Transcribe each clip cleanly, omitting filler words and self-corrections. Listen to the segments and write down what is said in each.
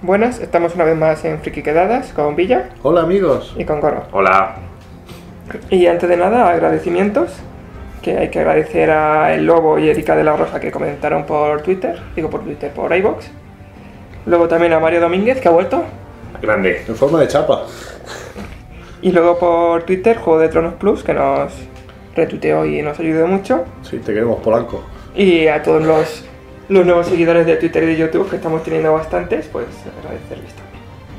Buenas, estamos una vez más en Friki Quedadas con Villa Hola amigos. y con Goro. Hola. Y antes de nada, agradecimientos, que hay que agradecer a El Lobo y Erika de la Rosa que comentaron por Twitter, por iVoox. Luego también a Mario Domínguez, que ha vuelto. Grande. En forma de chapa. Y luego por Twitter, Juego de Tronos Plus, que nos retuiteó y nos ayudó mucho. Sí, te queremos, Polanco. Y a todos los nuevos seguidores de Twitter y de YouTube, que estamos teniendo bastantes, pues agradecerles también.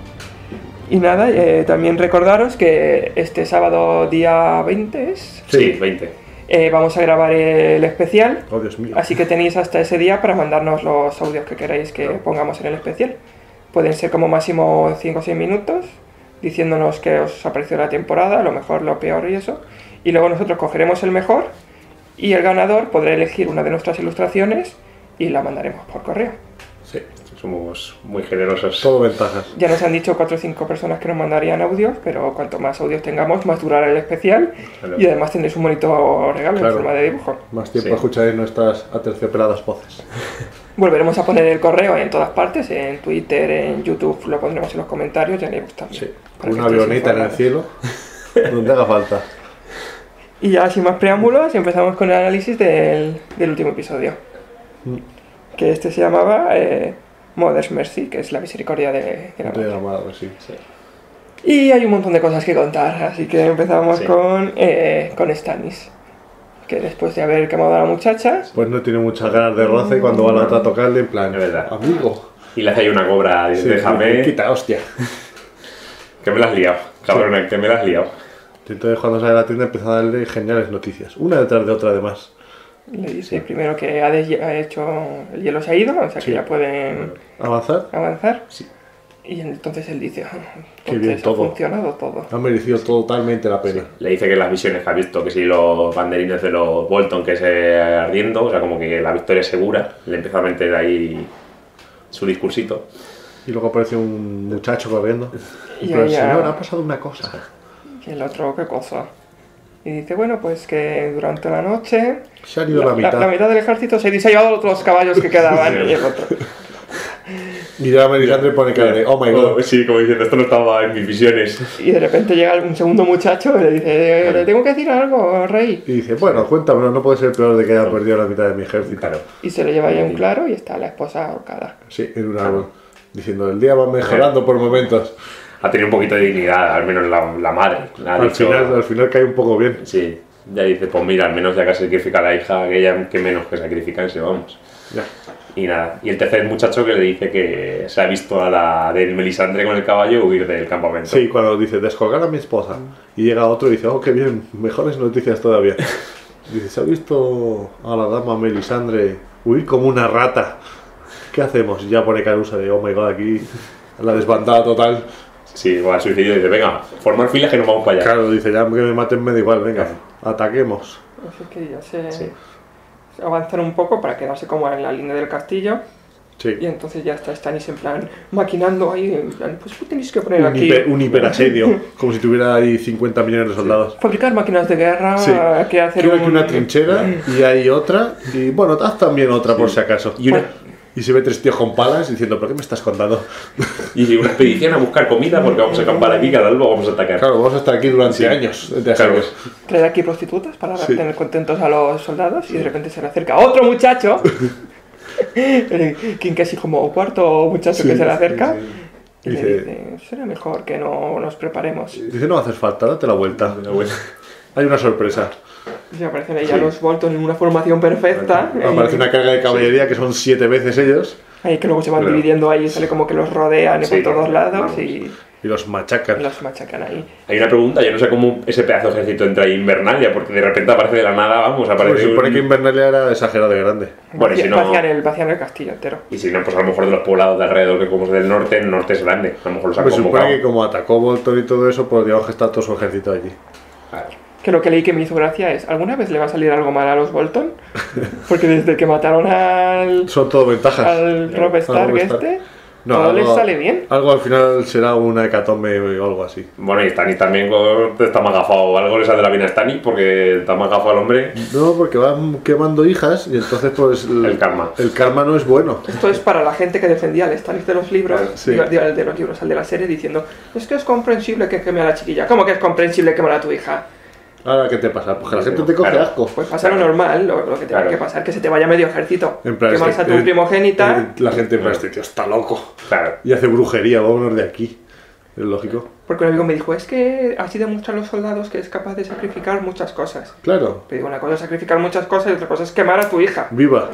Y nada, también recordaros que este sábado día 20 es... Sí, 20. Vamos a grabar el especial, Oh, Dios mío. así que tenéis hasta ese día para mandarnos los audios que queráis que pongamos en el especial. Pueden ser como máximo 5 o 6 minutos, diciéndonos qué os ha parecido la temporada, lo mejor, lo peor y eso. Y luego nosotros cogeremos el mejor y el ganador podrá elegir una de nuestras ilustraciones y la mandaremos por correo. Sí, Somos muy generosos. todo ventajas. Ya nos han dicho 4 o 5 personas que nos mandarían audios, pero cuanto más audios tengamos, más durará el especial. Claro. Y además tendréis un bonito regalo Claro. en forma de dibujo. Más tiempo Sí. escucharéis nuestras aterciopeladas voces. Volveremos a poner el correo en todas partes, en Twitter, en YouTube, lo pondremos en los comentarios y en iVoox también. Sí, para que una estéis avioneta en el informados. cielo, donde haga falta. Y ya sin más preámbulos, empezamos con el análisis del último episodio. Que este se llamaba Mother's Mercy, que es la misericordia de la De madre. la madre, sí. Y hay un montón de cosas que contar, así que empezamos Sí. con Stannis. Que después de haber quemado a la muchacha, Pues no tiene muchas ganas de roce y cuando va la otra a tocarle, en plan, Es verdad. amigo. Y le hace ahí una cobra. Dice, Sí, déjame. quita, hostia. Que me la has liado. Cabrón, que me la has liado. Y entonces cuando sale a la tienda empieza a darle geniales noticias. Una detrás de otra además. le dice primero que ha hecho el hielo se ha ido, o sea que Sí. ya pueden ¿Avanzar? avanzar. Sí. Y entonces él dice, Qué bien entonces ha todo. funcionado todo. Ha merecido totalmente la pena. Le dice que las visiones que ha visto, que si los banderines de los Bolton que se ardiendo, o sea, como que la victoria es segura. Le empieza a meter ahí su discursito. Y luego aparece un muchacho corriendo. Y Pero ella- señor, ha pasado una cosa. Y el otro, ¿qué cosa? Y dice, bueno, pues que durante la noche Se ha ido la mitad. la mitad del ejército se ha llevado los otros caballos que quedaban y el otro. Y ya Melisandre pone cara de, oh my god. Sí, como diciendo, esto no estaba en mis visiones. Y de repente llega un segundo muchacho y le dice, le tengo que decir algo, rey. Y dice, bueno, cuéntamelo, no puede ser peor de que haya perdido la mitad de mi ejército. Claro. Y se le lleva ahí un claro y está la esposa ahorcada. Sí, en un árbol. Diciendo, el día va mejorando por momentos. Ha tenido un poquito de dignidad, al menos la madre. Le ha Al dicho- final cae un poco bien. Sí, ya dice, pues mira, al menos ya que sacrifica a la hija, que ella que menos que sacrificarse, vamos. Ya. Y nada, y el tercer muchacho que le dice que se ha visto a la del Melisandre con el caballo huir del campamento. Sí, cuando dice, descolgar a mi esposa. Y llega otro y dice, oh, qué bien, mejores noticias todavía. Dice, se ha visto a la dama Melisandre huir como una rata. ¿Qué hacemos? Y ya pone Carusa de, oh my god, aquí la desbandada total. Sí, va al suicidio y dice, venga, formar filas que nos vamos para allá. Claro, dice, ya que me maten me da igual, venga, ataquemos. Así que ya se Sí. avanzan un poco para quedarse como en la línea del castillo. Sí. Y entonces ya está Stannis en plan maquinando ahí, en plan, pues tenéis que poner aquí, Un hiperasedio, como si tuviera ahí 50 millones de soldados. fabricar máquinas de guerra, Sí. que hacer Quiero aquí una trinchera y hay otra. Y bueno, haz también otra por si acaso. Y se ve 3 tíos con palas diciendo, ¿pero qué me estás contando? Y una expedición a buscar comida porque vamos a acampar aquí, cada luego vamos a atacar. Claro, vamos a estar aquí durante años. De Claro. asedios. traer aquí prostitutas para Sí. tener contentos a los soldados y de repente se le acerca otro muchacho, quien casi como cuarto muchacho que se le acerca. Y le Dice- dice, será mejor que no nos preparemos. Dice, no haces falta, date la vuelta. Hay una sorpresa. Y aparecen ahí ya los Bolton en una formación perfecta. Aparece una carga de caballería que son 7 veces ellos Ahí que luego se van Claro. dividiendo ahí, sale como que los rodean Sí, por todos lados vamos. y y los machacan. los machacan ahí. Hay una pregunta, yo no sé cómo ese pedazo de ejército entra ahí en Invernalia, porque de repente aparece de la nada, vamos, Pues aparece se supone un- que Invernalia era exagerado de grande. Bueno, y si no... Vacían el castillo entero. Y si no, pues a lo mejor de los poblados de alrededor, que como es del norte, el norte es grande. A lo mejor los han Pues se supone convocado. que como atacó Bolton y todo eso, pues digamos que está todo su ejército allí. Claro. Que lo que leí que me hizo gracia es, ¿alguna vez le va a salir algo mal a los Bolton? Porque desde que mataron Son todo ventajas. al Robb Stark Robb Stark. este, No, todo les algo- sale bien. Algo al final será una hecatombe o algo así. Bueno, y Stannis también está más gafado. Algo le sale de la vida a Stannis porque está más gafado al hombre. No, porque van quemando hijas y entonces pues El karma. El karma no es bueno. Esto es para la gente que defendía al Stannis de los libros, Sí. de los libros, al de la serie, diciendo, es que es comprensible que queme a la chiquilla. ¿Cómo que es comprensible quemar a tu hija? Ahora, ¿qué te pasa? Pues que la gente te coge Claro. asco. Pues pasa lo normal, lo que tiene Claro. que pasar, que se te vaya medio ejército. En plan, Quemas es que, a tu primogénita, La gente en plan, este tío está loco. Claro. Y hace brujería, vámonos de aquí. Es lógico. porque un amigo me dijo, es que así demuestran los soldados que es capaz de sacrificar muchas cosas. Claro. Pero digo, una cosa es sacrificar muchas cosas y otra cosa es quemar a tu hija. Viva.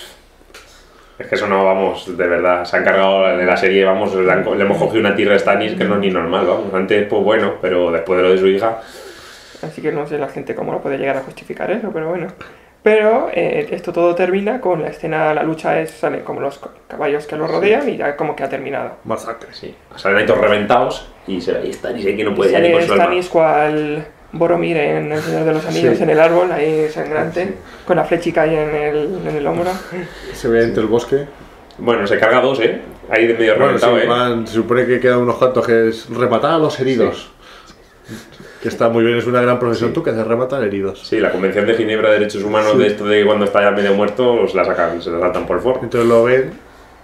Es que eso no, vamos, de verdad. Se han cargado de la serie, vamos, le hemos cogido una tierra a Stannis que no es ni normal, vamos. Antes, pues bueno, pero después de lo de su hija. Así que no sé la gente cómo lo puede llegar a justificar eso, pero bueno. Pero esto todo termina con la escena, la lucha salen como los caballos que lo rodean y ya como que ha terminado. Masacre. Sí. Salen ahí todos reventados y se ve ahí Stannis ahí que no puede ya ni Sale con su alma. Stannis cual Boromir en El Señor de los Anillos, Sí. en el árbol, ahí sangrante, con la flechica ahí en el hombro. Se ve entre el bosque. Bueno, se carga dos, ¿eh? Ahí de medio Bueno, sí, reventado, se supone que quedan unos cuantos que es rematar a los heridos. Que está muy bien, es una gran profesión. Sí. Tú que haces rematar heridos. Sí, la Convención de Ginebra de Derechos Humanos Sí. de esto de cuando está ya medio muerto, pues la sacan, se la saltan por el forro. Entonces lo ven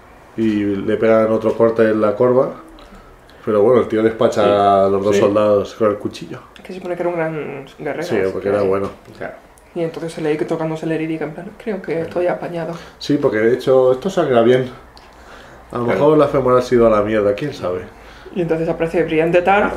y le pegan otro corte en la corva. Pero bueno, el tío despacha Sí. a los dos Sí. soldados con el cuchillo. Que se supone que era un gran guerrero. Sí, porque era bueno. Claro. Y entonces se le que tocándose la herida en plan, creo que estoy apañado. Sí, porque de hecho esto sangra bien. A lo Claro. mejor la femoral ha sido a la mierda, quién sabe. Y entonces aparece Brienne de Tarth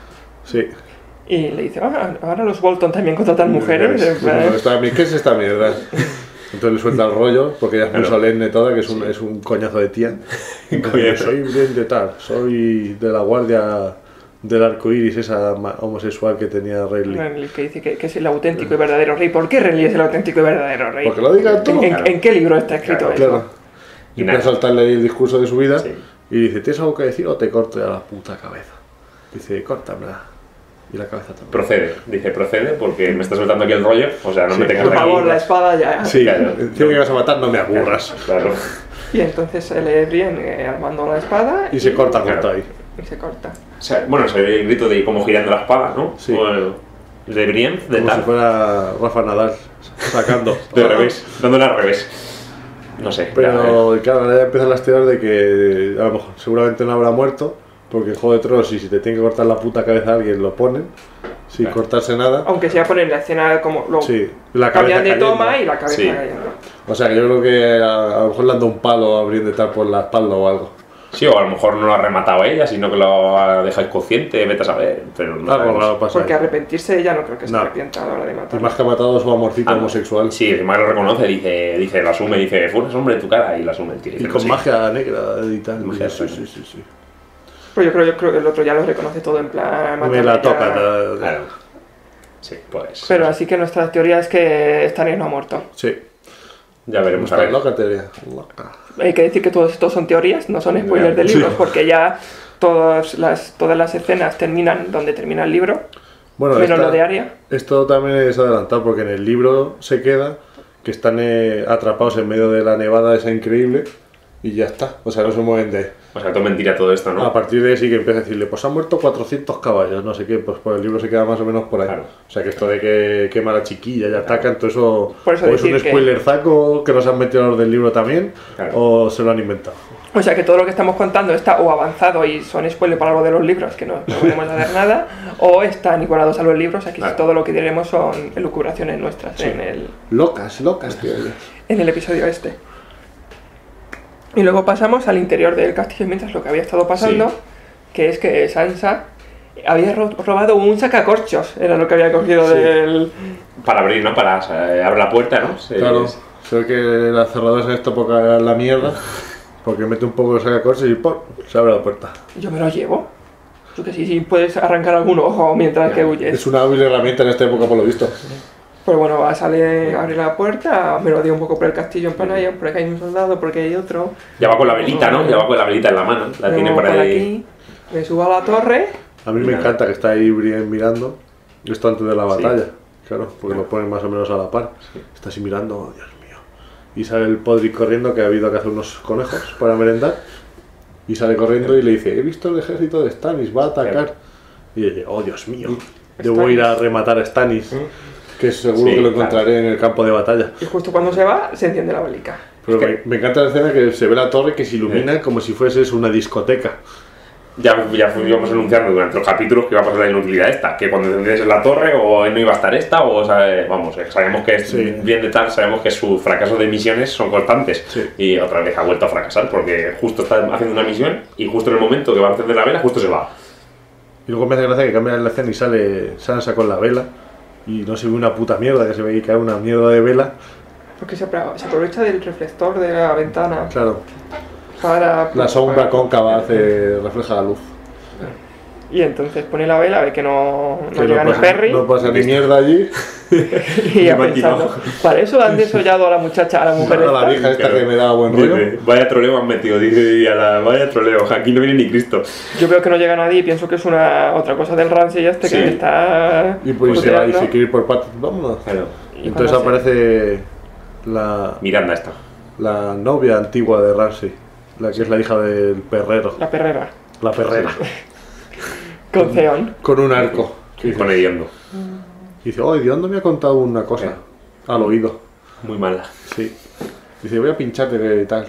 Sí. y le dice, ahora los Bolton también contratan mujeres. En plan, ¿Qué es esta mierda? Entonces le suelta el rollo, porque ella es muy Claro. solemne toda, que es un coñazo de tía. Coñazo. Soy bien de tal, soy de la guardia del arco iris, esa homosexual que tenía Renly. que dice que es el auténtico y verdadero rey. ¿Por qué Renly es el auténtico y verdadero rey? Porque lo digas tú. ¿En qué libro está escrito Claro, eso? Claro. Y Y nada. empieza a saltarle ahí el discurso de su vida Sí. y dice, ¿tienes algo que decir o te corto a la puta cabeza? Dice, córtamela. Y la cabeza también. Procede, dice procede porque me está soltando aquí el rollo, o sea, no Sí. me tengas Por aquí. favor, la espada ya. Sí, Claro. tiene que vas a matar, no me aburras. Claro. Y entonces sale Brienne armando la espada Y se corta Claro. ahí. y se corta. O sea, bueno, se ve el grito de como girando la espada, ¿no? Sí. Bueno, de Brienne, de Como si tal. fuera Rafa Nadal sacando. De revés, dándole al revés. No sé. Pero claro, ahora ya empiezan las teorías de que a lo mejor seguramente no habrá muerto, porque en Juego de Tronos, y si te tiene que cortar la puta cabeza a alguien, lo ponen, sin Claro. cortarse nada. Aunque sea ponen la escena como lo Sí, la cambian cabeza de cayendo. toma y la cabeza Sí. cayendo. O sea que yo creo que a lo mejor le han dado un palo a Brienne de tal por la espalda o algo. Sí, o a lo mejor no lo ha rematado ella, sino que lo ha dejado inconsciente, vete a saber. Pero no Algo sabemos. raro pasa. Porque ahí. arrepentirse ella no creo que se No. arrepienta a la hora de Y matar. más que ha matado a su amorcito Ah, homosexual. Sí, encima lo reconoce, dice, lo asume, dice, fueras hombre en tu cara, y lo asume el tío. Y dice, con sí. magia negra y tal. Magia Sí, negra. sí. Pero yo creo que el otro ya lo reconoce todo en plan. Me matarle la ya. toca. Claro. Sí, pues. Pero así que nuestra teoría es que Stannis no ha muerto. Sí. Ya veremos a Está ver. loca teoría. Loca. Hay que decir que todos estos son teorías, no son spoilers de Sí. libros, porque ya todas las escenas terminan donde termina el libro, Bueno, menos esta- lo de Arya. esto también es adelantado porque en el libro se queda que están atrapados en medio de la nevada esa increíble y ya está. O sea, no se mueven de ahí. O sea, todo mentira todo esto, ¿no? A partir de ahí sí que empieza a decirle, pues han muerto 400 caballos, no sé qué, pues por el libro se queda más o menos por ahí. Claro. O sea que esto de que quema a la chiquilla y atacan, todo eso, Por eso o es un decir que- spoiler zaco que nos han metido los del libro también, Claro. o se lo han inventado. O sea que todo lo que estamos contando está o avanzado y son spoilers para algo de los libros, que no podemos hacer nada, o están igualados a los libros, aquí Claro. todo lo que diremos son elucubraciones nuestras Locas, tío. en el episodio este. Y luego pasamos al interior del castillo mientras lo que había estado pasando, Sí. que es que Sansa había robado un sacacorchos, era lo que había cogido Sí. del... Para abrir, ¿no? Para abrir la puerta, ¿no? Claro, se ve que las cerraduras en esta época eran la mierda, porque mete un poco de sacacorchos y ¡pum! Se abre la puerta. Yo me lo llevo. Tú que sí, puedes arrancar algún ojo mientras que huyes. Es una hábil herramienta en esta época por lo visto. Pues bueno, sale, abre la puerta, me lo dio un poco por el castillo en plan, "Ay, por aquí hay un soldado, por aquí hay otro. Ya va con la velita, ¿no? Ya va con la velita en la mano. La Me tiene muevo por ahí. aquí, me subo a la torre. A mí me encanta que está ahí Brienne mirando, esto antes de la batalla, claro, porque lo ponen más o menos a la par. Está así mirando, oh, Dios mío. Y sale el Podrick corriendo, que ha habido que hacer unos conejos para merendar. Y sale corriendo y le dice, he visto el ejército de Stannis, va a atacar. Y dice, oh Dios mío, debo ir a rematar a Stannis, que seguro que lo encontraré en el campo de batalla. Y justo cuando se va, se enciende la bolica. Pero me encanta la escena que se ve la torre que se ilumina como si fuese una discoteca. Ya íbamos anunciando durante los capítulos que iba a pasar la inutilidad esta, que cuando encendiese la torre o no iba a estar esta, o vamos, sabemos que es bien de tal, sabemos que sus fracasos de misiones son constantes. Y otra vez ha vuelto a fracasar porque justo está haciendo una misión y justo en el momento que va a encender la vela, justo se va. Y luego me hace gracia que cambia la escena y sale Sansa con la vela y no se ve una puta mierda, que se ve que cae una mierda de vela. Porque se aprovecha del reflector de la ventana. Claro. Para la sombra cóncava refleja la luz. Y entonces pone la vela, ve que no llega ni Perry. No pasa ni mierda allí. Y ya pensando, para eso han desollado a la muchacha, a la mujer a la vieja esta que me da buen rollo. Vaya troleo han metido, dice, vaya troleo, aquí no viene ni Cristo. Yo veo que no llega nadie y pienso que es otra cosa del Ramsay que está... Y pues se va y se quiere ir por patas, vámonos. Claro. Entonces aparece la... Miranda esta. La novia antigua de Ramsay. La que es la hija del perrero. La perrera. La perrera. Con Theon. Con un arco. Con Hediondo. Y dice, oh, Hediondo me ha contado una cosa. Al oído. Muy mala. Sí. Dice, voy a pincharte y tal.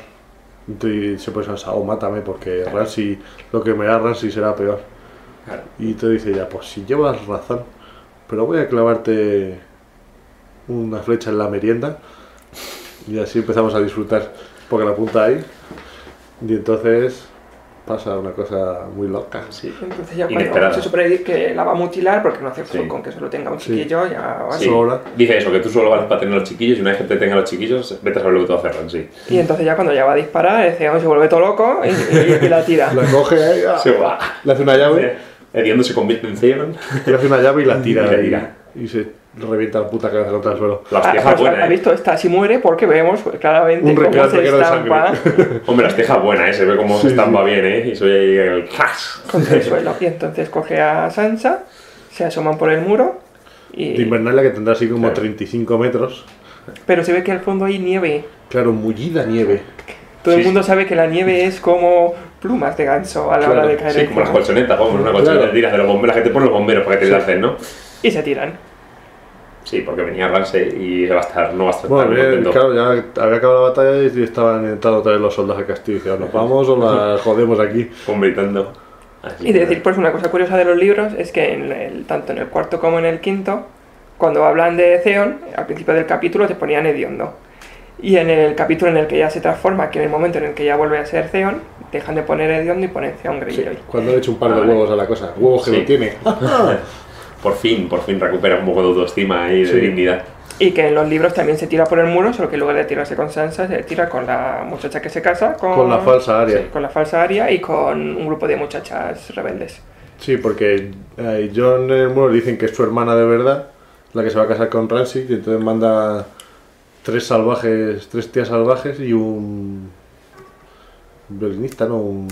Y se pone Sansa, oh, mátame porque Ramsay, lo que me da Ramsay será peor. Claro. Y te dice ya, pues si llevas razón, pero voy a clavarte una flecha en la merienda. Y así empezamos a disfrutar. Porque la apunta ahí. Y entonces pasa una cosa muy loca. Sí. Entonces ya cuando se supone que la va a mutilar porque no hace con que solo tenga un chiquillo, ya va Dice eso, que tú solo vales para tener los chiquillos y una vez que te tenga los chiquillos, vete a saber lo que te va a hacer, sí. Y entonces ya cuando ya va a disparar, el Theon se vuelve todo loco y la tira. La coge ahí, se va. Le hace una llave. Hediondo se convierte en Theon. Le hace una llave y la tira. Y se revienta la puta cabeza contra el suelo. La Asteja buena, ¿Ha visto? Esta si muere porque vemos claramente cómo se estampa. Hombre, la Asteja buena, se ve cómo se estampa bien, y soy ahí el ¡crash! Contra el suelo. Y entonces coge a Sansa, se asoman por el muro y... De Invernalia, que tendrá así como 35 metros. Pero se ve que al fondo hay nieve. Claro, mullida nieve. Todo el mundo sabe que la nieve es como plumas de ganso a la hora de caer. Sí, como las colchonetas, vamos, una colchoneta de tiras de los bomberos, que te ponen los bomberos para que te la hacen, ¿no? Y se tiran. Sí, porque venía Ramsay y no va a estar bueno, tan bien, contento. Claro, ya había acabado la batalla y estaban entrando otra vez los soldados al castillo. Y decían, ¿nos vamos o la jodemos aquí? Convirtiendo. Y decir, pues una cosa curiosa de los libros es que tanto en el cuarto como en el quinto, cuando hablan de Theon, al principio del capítulo te ponían Hediondo. Y en el capítulo en el que ya se transforma, que en el momento en el que ya vuelve a ser Theon, dejan de poner Hediondo y ponen Theon Greyjoy. Cuando le he hecho un par de huevos a la cosa. Huevos que lo tiene. Por fin recupera un poco de autoestima y de dignidad. Y que en los libros también se tira por el muro, solo que en lugar de tirarse con Sansa, se tira con la muchacha que se casa. Con la falsa Arya. Sí, con la falsa Arya y con un grupo de muchachas rebeldes. Sí, porque Jon en el muro dicen que es su hermana de verdad, la que se va a casar con Ramsay, y entonces manda 3 tías salvajes y un violinista, ¿no? Un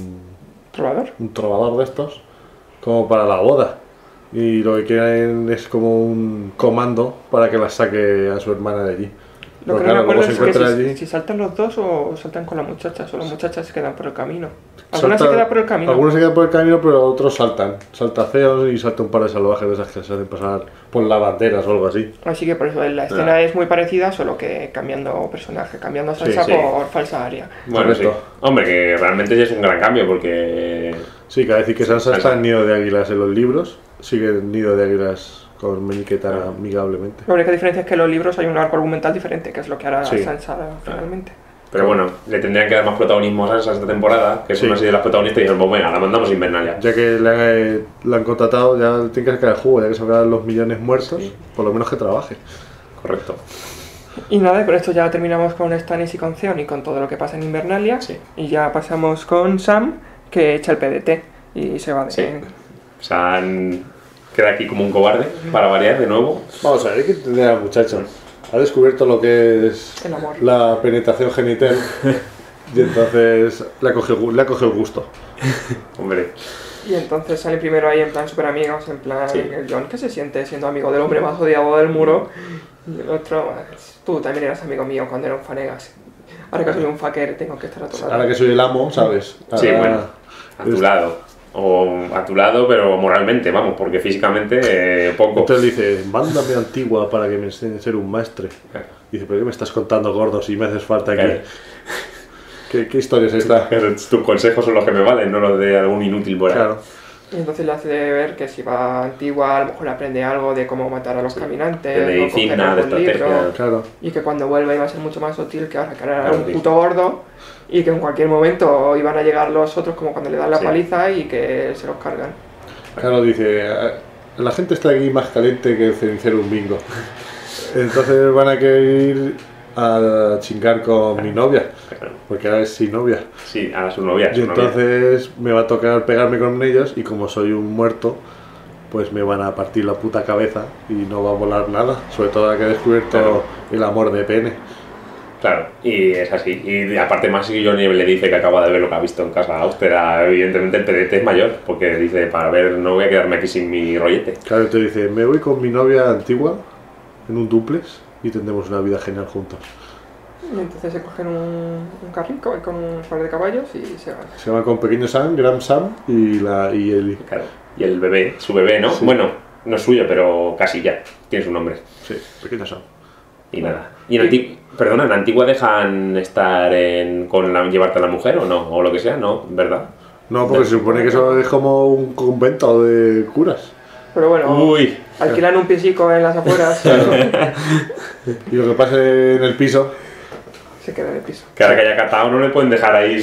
trovador de estos, como para la boda. Y lo que quieren es como un comando para que la saque a su hermana de allí. Lo que no me acuerdo es que si saltan los dos o saltan con la muchacha, o las muchachas se quedan por el camino. Algunas se quedan por el camino. Algunas se quedan por el camino, pero otros saltan. Salta Theon y salta un par de salvajes de esas que se hacen pasar por lavanderas o algo así. Así que por eso la escena es muy parecida, solo que cambiando personaje, cambiando a Sansa por falsa Arya. Bueno, sí. Hombre, que realmente ya es un gran cambio porque... Sí, que decir que Sansa está en Nido de Águilas en los libros, sigue en Nido de Águilas con Meñique tan amigablemente. La única diferencia es que en los libros hay un arco argumental diferente, que es lo que hará Sansa finalmente. Pero bueno, le tendrían que dar más protagonismo a Sansa esta temporada, que es una serie de las protagonistas, y dijeron, pues bueno, la mandamos a Invernalia. Ya que la han contratado, ya tiene que sacar el jugo, ya que se van los millones muertos, por lo menos que trabaje. Correcto. Y nada, con esto ya terminamos con Stannis y con Theon y con todo lo que pasa en Invernalia. Y ya pasamos con Sam, que echa el PDT y se va de... Sam queda aquí como un cobarde, para variar de nuevo. Vamos a ver, hay que entender al muchacho. Ha descubierto lo que es el amor, la penetración genital y entonces le ha cogido el gusto. Hombre. Y entonces salen primero ahí en plan super amigos, en plan el Jon que se siente siendo amigo del hombre más odiado del muro y el otro, tú también eras amigo mío cuando era un Fanegas. ahora que soy un fucker tengo que estar a tu lado. Ahora que soy el amo, ¿sabes? Sí, Ahora bueno, a tu lado. O a tu lado, pero moralmente, vamos, porque físicamente poco. Entonces dice, mándame Antigua para que me enseñe a ser un maestre. Claro. Dice, ¿pero qué me estás contando, gordo, si me haces falta aquí? Claro. ¿Qué historia es esta? Tus consejos son los que me valen, no los de algún inútil por ahí. Claro. Y entonces le hace ver que si va a Antigua a lo mejor aprende algo de cómo matar a los caminantes, De o medicina, coger de algún libro, estrategia. Claro. y que cuando vuelva iba a ser mucho más útil que ahora que era Claro, un sí. puto gordo y que en cualquier momento iban a llegar los otros como cuando le dan la Sí. paliza y que se los cargan. Claro, dice, la gente está aquí más caliente que el cenicero un bingo. Entonces van a querer ir a chingar con mi novia, Claro. porque ahora es sin novia. Sí, a su novia. Y su novia. entonces me va a tocar pegarme con ellos y como soy un muerto, pues me van a partir la puta cabeza y no va a volar nada. Sobre todo ahora que he descubierto Claro. el amor de pene. Claro, y es así. Y aparte más si Johnny le dice que acaba de ver lo que ha visto en casa austera, evidentemente el pedete es mayor, porque dice, para ver, no voy a quedarme aquí sin mi rollete. Claro, te dice, me voy con mi novia Antigua en un dúplex y tendremos una vida genial juntos. Y entonces se cogen un carrico con un par de caballos y se van. Se van con Pequeño Sam, Gran Sam y Eli. Claro. Y el bebé, su bebé, ¿no? Sí. Bueno, no es suyo, pero casi ya, tiene su nombre. Sí, Pequeño Sam. Y nada. ¿Y en perdona, en Antigua dejan estar llevarte a la mujer o no? O lo que sea, ¿no? ¿Verdad? No, porque se supone que eso es como un convento de curas. Pero bueno, Uy. alquilan un pisico en las afueras Y lo que pase en el piso, se queda en el piso. Que ahora que haya catado no le pueden dejar ahí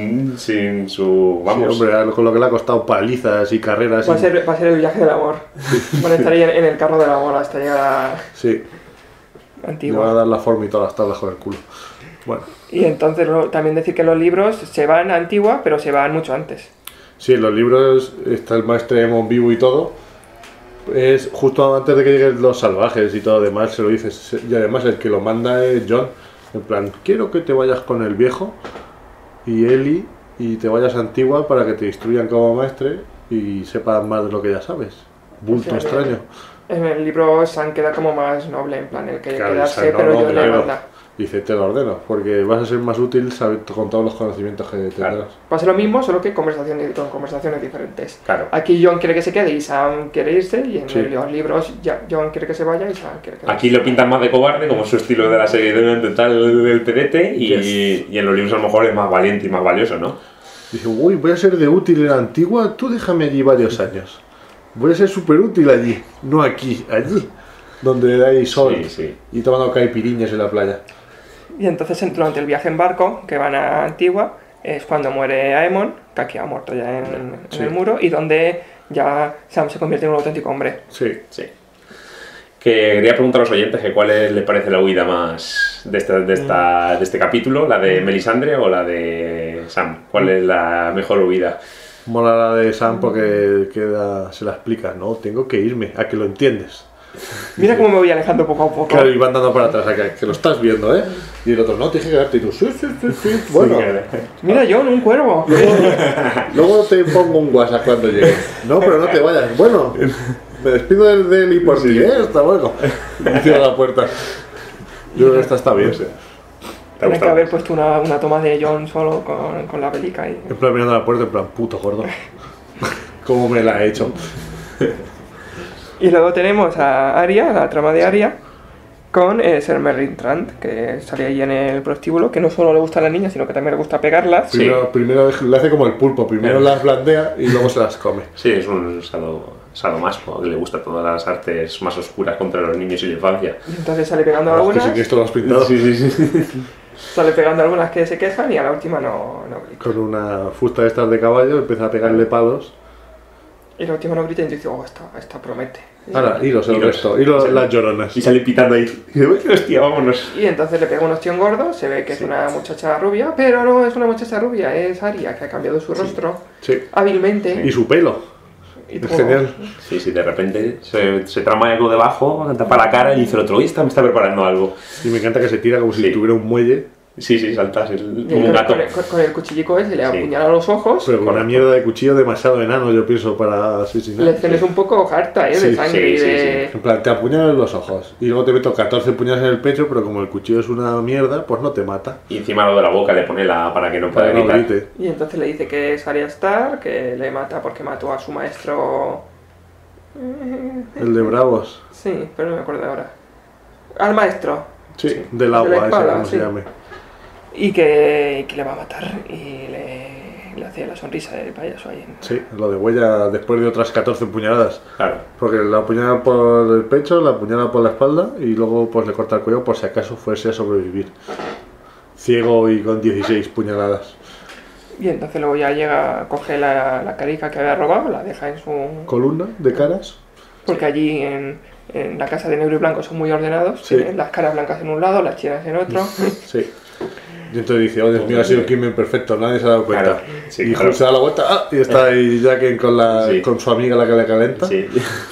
sin su... Vamos. sí, hombre, con lo que le ha costado palizas y carreras. Va a ser el viaje del amor. Van a estar ahí en el carro del amor hasta llegar a Sí, le van a Antigua. dar la forma y todas las tablas con el culo. Bueno, Y entonces también decir que los libros se van a Antigua, pero se van mucho antes. sí, en los libros está el maestre Emon vivo y todo. Es justo antes de que lleguen los salvajes y todo demás, se lo dices. Y además el que lo manda es John. En plan, quiero que te vayas con el viejo y Eli y te vayas a Antigua para que te instruyan como maestre y sepas más de lo que ya sabes. Bulto O sea que extraño. En el libro Sam queda como más noble, en plan el que Claro, quedarse, Sam no, pero no, yo le claro. manda. Dice, te lo ordeno, porque vas a ser más útil con todos los conocimientos que tendrás. Claro. Pasa lo mismo, solo que con conversaciones diferentes. Claro. Aquí John quiere que se quede y Sam quiere irse, y en Sí. los libros John quiere que se vaya y Sam quiere que Aquí lo pintan más de cobarde, como es su estilo de la serie de tal del pedete, y en los libros a lo mejor es más valiente y más valioso, ¿no? Dice, uy, voy a ser de útil en la Antigua, tú déjame allí varios años. Voy a ser súper útil allí, no aquí, allí, donde hay sol Sí, sí. y tomando caipiriñas en la playa. Y entonces durante el viaje en barco, que van a Antigua, es cuando muere Aemon, que aquí ha muerto ya en Sí. el muro, y donde ya Sam se convierte en un auténtico hombre. Sí, Sí. Que quería preguntar a los oyentes que cuál les parece la huida más de este capítulo, la de Melisandre o la de Sam. ¿Cuál es la mejor huida? mola la de Sam porque se la explica, no, tengo que irme, a que lo entiendes. Mira cómo me voy alejando poco a poco. Claro, y van dando para atrás, a que lo estás viendo, ¿eh? Y el otro, no, te dije que quedarte, y tú, sí, sí, sí, sí, bueno. Mira John, un cuervo. Luego te pongo un WhatsApp cuando llegue. No, pero no te vayas. Bueno, me despido de él y por ti, ¿eh? Hasta luego. Y cierro la puerta. Yo creo que esta está bien. ¿Te ha Tienes que gustado? haber puesto una toma de John solo con la pelica y... En plan mirando a la puerta, en plan, puto gordo. ¿Cómo me la he hecho? Y luego tenemos a Arya, la trama de Arya, con Ser Meryn Trant, que sale ahí en el prostíbulo, que no solo le gusta a la niña, sino que también le gusta pegarlas. Sí. Primero le hace como el pulpo, primero las blandea y luego se las come. Sí, es un sadomaso, que le gusta todas las artes más oscuras contra los niños y la infancia. Y entonces sale pegando Ah, que algunas, sí que esto lo has pintado. sale pegando algunas que se quejan y a la última no grita. Con una fusta de estas de caballo empieza a pegarle palos. Y la última no grita y dice, oh, esta promete. Ahora, hilos el Hilos. resto, hilos las lloronas. Y sale pitando ahí. Y dice, "Uy, hostia, vámonos". Y entonces le pega un ostión gordo, se ve que es una muchacha rubia, pero no es una muchacha rubia, es Arya, que ha cambiado su rostro Sí. hábilmente. Y su pelo. Y Es todo. genial. Sí, sí, de repente se trama algo debajo, tapa la cara y dice el otro, "Uy, me está preparando algo". Y me encanta que se tira como si Sí. tuviera un muelle Sí, saltas Y como un gato. con el cuchillico ese le Sí. apuñala los ojos. Pero con una mierda de cuchillo demasiado enano, yo pienso, para asesinar. La escena es un poco harta, de Sí, sangre y sí, de... En plan, te apuñalan los ojos y luego te meto 14 puñalas en el pecho, pero como el cuchillo es una mierda, pues no te mata. Y encima lo de la boca le pone para que no pueda Para no gritar. grite. Y entonces le dice que es Arya Stark, que le mata porque mató a su maestro... El de Bravos. Sí, pero no me acuerdo ahora. Al maestro. Sí, del de la agua, espada, ese como sí. se llame. Y que le va a matar. Y le hace la sonrisa de payaso ahí. Sí, lo de huella después de otras 14 puñaladas. Claro. Porque la apuñala por el pecho, la apuñala por la espalda y luego pues le corta el cuello por si acaso fuese a sobrevivir. Ciego y con 16 puñaladas. Y entonces luego ya llega, coge la carica que había robado, la deja en su... Columna de caras. Porque allí en la casa de negro y blanco son muy ordenados. Sí. Tienen las caras blancas en un lado, las chinas en otro. Sí. Y entonces dice, oh Dios mío, ha sido un crimen perfecto, nadie se ha dado cuenta. Claro, sí, y claro. Hulk se da la vuelta, y está ahí Jaqen Sí. con su amiga la que le calenta. Sí.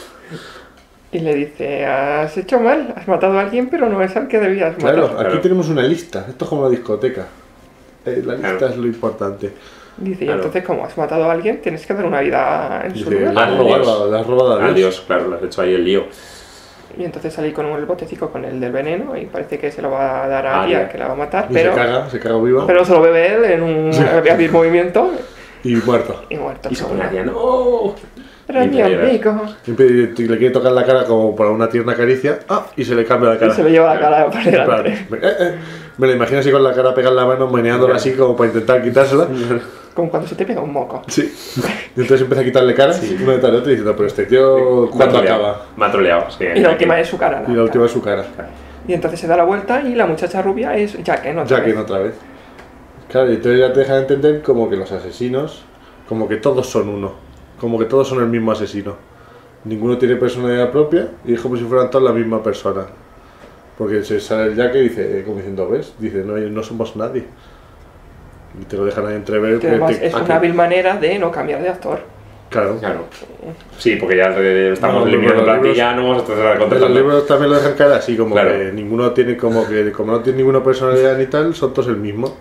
Y le dice, has hecho mal, has matado a alguien, pero no es al que debías matar. Claro, aquí Claro. tenemos una lista, esto es como la discoteca. La lista Claro. es lo importante. Dice, y Claro. entonces como has matado a alguien, tienes que dar una vida en su Dice, lugar. le has robado a Dios. Adiós, claro, le has hecho ahí el lío. Y entonces salí con el botecito con el del veneno y parece que se lo va a dar a Ah, Arya, ya. que la va a matar, Y pero se caga viva se lo bebe él en un abrir movimiento y muerto. y muerto. Y se pone Arya, ¡no! Era Y pues mi te llevas. amigo. Siempre le quiere tocar la cara como para una tierna caricia, y se le cambia la Y cara. se le lleva la cara para En plan, delante. me lo imagino así con la cara pegada en la mano, meneándola así como para intentar quitársela. Como cuando se te pega un moco. Sí. Y entonces empieza a quitarle caras, uno detrás de otro, diciendo, pero este tío, ¿cuándo acaba? Me ha troleado, sí. Y la última es su cara. Y la última es su cara. Y entonces se da la vuelta y la muchacha rubia es Jaqen otra Jaqen vez. otra vez. Claro, y entonces ya te deja de entender como que los asesinos, como que todos son uno. Como que todos son el mismo asesino. Ninguno tiene personalidad propia y es como si fueran todos la misma persona. Porque se sale el Jaqen y dice, como diciendo, ¿ves? Dice, no somos nadie. Y te lo dejan ahí entrever. Que además es aquí. una hábil manera de no cambiar de actor. Claro. Claro. Sí, porque ya estamos No, eliminando los libros- plantillanos, entonces la En los contratando. libros también lo dejan caer así, como Claro. que ninguno tiene como no tiene ninguna personalidad ni tal, son todos el mismo.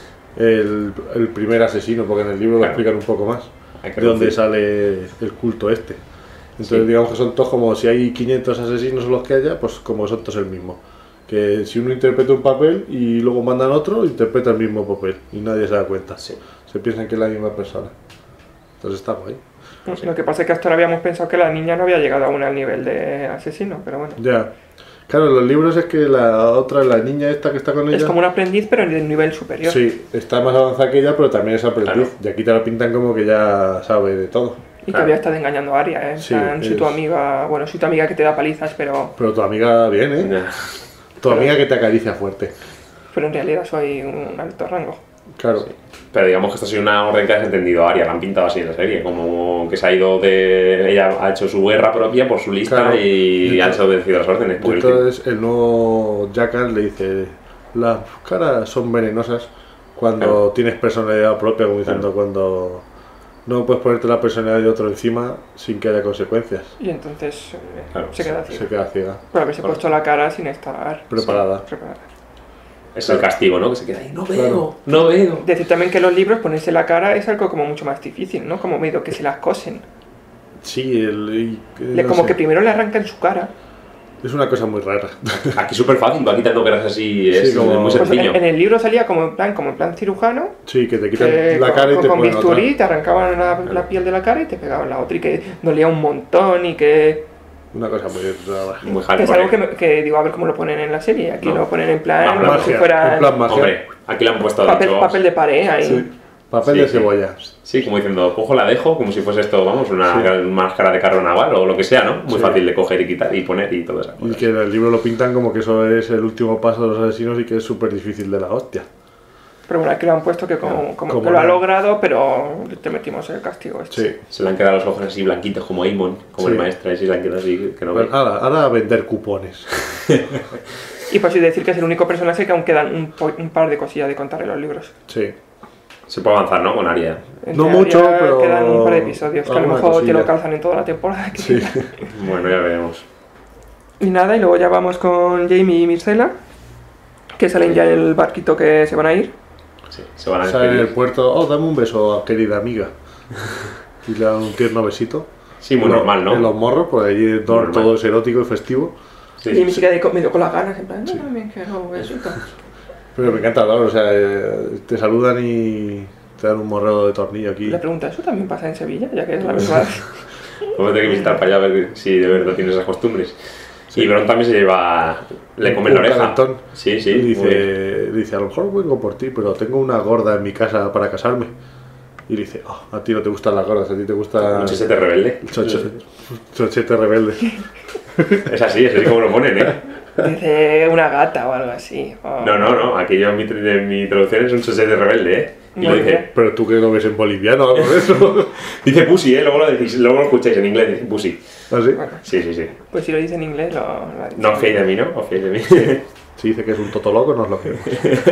El primer asesino, porque en el libro lo Claro. explican un poco más. Hay que De dónde reducir. sale el culto este. Entonces Sí. digamos que son todos como si hay 500 asesinos o los que haya, pues como son todos el mismo. Que si uno interpreta un papel y luego mandan otro, interpreta el mismo papel y nadie se da cuenta. Sí. Se piensan que es la misma persona. Entonces está guay. Lo que pasa es que hasta ahora habíamos pensado que la niña no había llegado aún al nivel de asesino, pero bueno. Ya. Claro, en los libros es que la niña esta que está con ella... Es como un aprendiz, pero en el nivel superior. Sí, está más avanzada que ella, pero también es aprendiz. Claro. Y aquí te la pintan como que ya sabe de todo. Y que Claro. había estado engañando a Arya, ¿eh? En Sí, plan, soy tu es- amiga, bueno, soy tu amiga que te da palizas, pero Pero tu amiga bien, ¿eh? Ya. Tu amiga que te acaricia fuerte. en realidad soy un alto rango. Claro. Pero digamos que esta ha sido una orden que has entendido a Arya, la han pintado así en la serie, como que se ha ido de... Ella ha hecho su guerra propia por su lista Claro. y ha desobedecido las órdenes. Y por el tiempo. entonces el nuevo Jaqen le dice, las caras son venenosas cuando Claro. tienes personalidad propia, como diciendo, Claro. cuando no puedes ponerte la personalidad de otro encima sin que haya consecuencias. Y entonces Claro, se queda ciego. Se queda ciega, Por haberse Claro. puesto la cara sin estar preparada. preparada. Es el castigo, ¿no? Que se queda ahí, no veo, Claro. no veo. Decir también que los libros ponerse la cara es algo como mucho más difícil, ¿no? Como medio que se las cosen. Sí, no Como sé, que primero le arrancan su cara. es una cosa muy rara. Aquí es súper fácil, va quitando caras así, Sí, es como- muy Pues sencillo. en el libro salía como en plan cirujano, Sí, que te quitan que la cara y te con ponen otra. bisturí te arrancaban la piel de la cara y te pegaban la otra y que dolía un montón y que... Una cosa muy rara. Muy Que es algo hardcore. que digo, a ver cómo lo ponen en la serie. Aquí No. lo ponen en plan, No, como magia, si fuera en plan magia. Hombre, aquí le han puesto papel, dicho, papel de pared ahí. Sí, papel Sí, de sí. cebolla. Sí, como diciendo, cojo la dejo, como si fuese esto, vamos, una Sí. máscara de carro naval o lo que sea, ¿no? Muy Sí. fácil de coger y quitar y poner y todo eso. Y que en el libro lo pintan como que eso es el último paso de los asesinos y que es súper difícil de la hostia. Pero bueno, aquí lo han puesto que como Como que lo ha no. logrado, pero te metimos el castigo este. Sí. Se le han quedado los ojos así blanquitos como Aemon, como Sí. el maestro, y se le han quedado así, que no ve. Pues ahora a vender cupones. Y pues sí decir que es el único personaje que aún quedan un par de cosillas de contar en los libros. Sí. Se puede avanzar, ¿no? Con Arya. En No teoría mucho, pero quedan un par de episodios que a lo alguna mejor te cosilla. lo calzan en toda la temporada. que Sí. queda. Bueno, ya veremos. Y nada, y luego ya vamos con Jaime y Myrcella, Que salen ya en el barquito que se van a ir. Sí, se van a Sale en el despedir. puerto, dame un beso, querida amiga. Y le dan un tierno besito. Sí, muy normal, ¿no? En los morros, pues allí todo, Normal. todo es erótico y festivo. Sí, Y me sí. queda ahí medio con las ganas, en plan, no, también quiero un besito. Pero me encanta, claro, o sea, te saludan y te dan un morreo de tornillo aquí. La pregunta, ¿eso también pasa en Sevilla? Ya que es la misma. Vamos a tener que visitar para allá a ver si de verdad tiene esas costumbres. Y Bron también se lleva... Le come la Un oreja. calentón. Sí, sí. Y muy bien. dice, a lo mejor vengo por ti, pero tengo una gorda en mi casa para casarme. Y le dice, a ti no te gustan las gordas, a ti te gusta Un chesete rebelde. chochete rebelde. Es así como lo ponen, ¿eh? Dice una gata o algo así. O... No. Aquí yo en mi traducción es un chesete rebelde, ¿eh? Y lo Muy dice... bien. Pero tú que lo ves en boliviano o algo de eso. Dice pussy, ¿eh? Luego lo escucháis en inglés, dice pussy. ¿Así? Bueno, Sí. pues si lo dice en inglés, lo ha dicho. No os fiéis de mí, ¿no? Os fiéis de mí. Si dice que es un totoloco, nos lo creemos.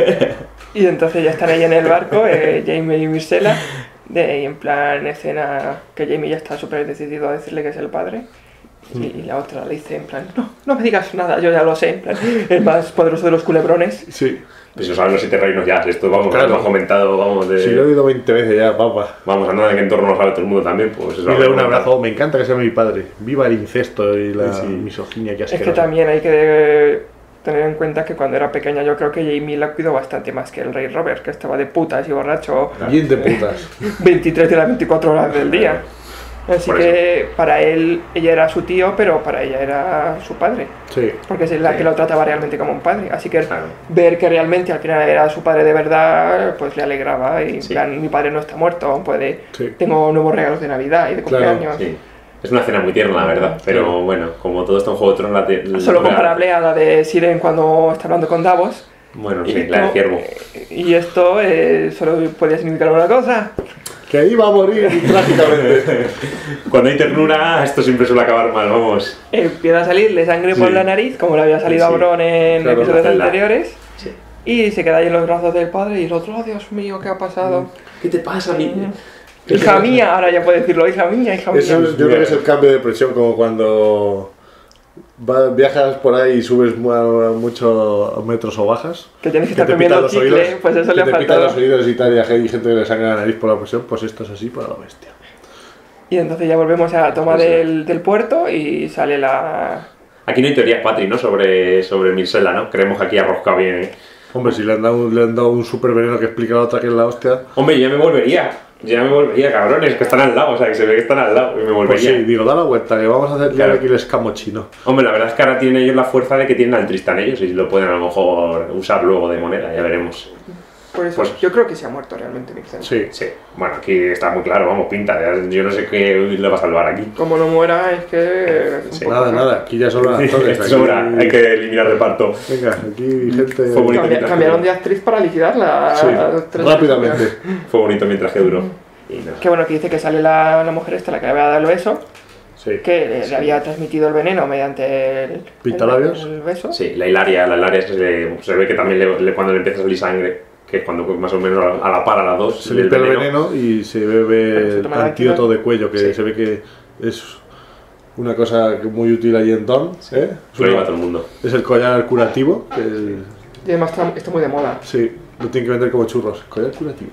Y entonces ya están ahí en el barco, Jamie y Myrcella, y en plan escena que Jamie ya está súper decidido a decirle que es el padre. Y la otra le dice en plan, no me digas nada, yo ya lo sé, en plan, el más poderoso de los culebrones. Sí. Pues os hablan los 7 reinos ya. Esto, vamos, Claro. lo hemos comentado, vamos, de... Si lo he oído 20 veces ya, papá. Vamos, anda de que en torno lo sabe todo el mundo también, pues eso. Dile lo un hemos abrazo, me encanta que sea mi padre. Viva el incesto y la Sí. misoginia que Es que también hay que tener en cuenta que cuando era pequeña yo creo que Jamie la cuidó bastante más que el rey Robert, que estaba de putas y borracho Bien de putas. 23 de las 24 horas del día. Así Por que para él, ella era su tío, pero para ella era su padre. Sí. Porque es la Sí. que lo trataba realmente como un padre. Así que Claro. ver que realmente al final era su padre de verdad, pues le alegraba. Y en Sí. plan, mi padre no está muerto, aún puede. Sí. Tengo nuevos regalos de Navidad y de Claro, cumpleaños. Sí. Es una escena muy tierna, la verdad. Pero Claro. bueno, como todo esto en Juego de Tronos... Solo comparable a la de Siren cuando está hablando con Davos. Bueno, Y sí, la del esto- ciervo. Y esto solo podía significar una cosa. Que iba a morir trágicamente. Cuando hay ternura, esto siempre suele acabar mal, vamos. Empieza a salirle sangre por Sí. la nariz, como le había salido Sí. a Bron en Claro, episodios la celda. anteriores. Sí. Y se queda ahí en los brazos del padre y el otro, oh Dios mío, ¿qué ha pasado? ¿Qué te pasa, niña? Hija mía, ahora ya puede decirlo, hija mía. Eso es, yo creo que es el cambio de presión, como cuando viajas por ahí y subes muchos metros o bajas. Que tienes que Que estar te comiendo pitan los chicle, oídos, pues eso que le ha te pitan faltado. los oídos y tal, y hay gente que le sangra la nariz por la presión, pues esto es así para la bestia. Y entonces ya volvemos a la toma Sí, sí. del puerto y sale la... Aquí no hay teorías, Patri, ¿no? Sobre Myrcella, ¿no? Creemos que aquí ha roscado bien, ¿eh? Hombre, si le han dado un super veneno que explica la otra que es la hostia. Hombre, ya me volvería, cabrones, que están al lado, o sea, que se ve que están al lado, y me Pues volvería. sí, digo, da la vuelta, que vamos a hacer Claro. aquí el escamo chino. Hombre, la verdad es que ahora tienen ellos la fuerza de que tienen al Tristan ellos y lo pueden a lo mejor usar luego de moneda, ya veremos. Por eso, Pues- yo creo que se ha muerto realmente Myrcella. Sí. Sí, bueno, aquí está muy claro, vamos, pinta, yo no sé qué le va a salvar aquí. Como no muera, es que... Sí. Nada, aquí ya sobran actores. Esto aquí- sobra, hay que eliminar reparto. Venga, aquí gente... Fue bonito. Cambiaron de actriz para liquidarla. Sí, Tres rápidamente. veces. Fue bonito mientras que duró. Y no. Que bueno, que dice que sale la mujer esta, la que le había dado el beso, Sí. que le había transmitido el veneno mediante el ¿Pintalabios? el beso. Sí, la Hilaria se ve que también cuando le empieza a salir sangre, que es cuando más o menos a la par a las dos, Se limpia el veneno y se bebe Pero se el toma la antídoto quina. de cuello, que Sí. se ve que es una cosa muy útil ahí en Dawn. ¿Eh? lo lleva todo el mundo. Es el collar curativo, que Y además está muy de moda. sí, lo tienen que vender como churros. Collar curativo.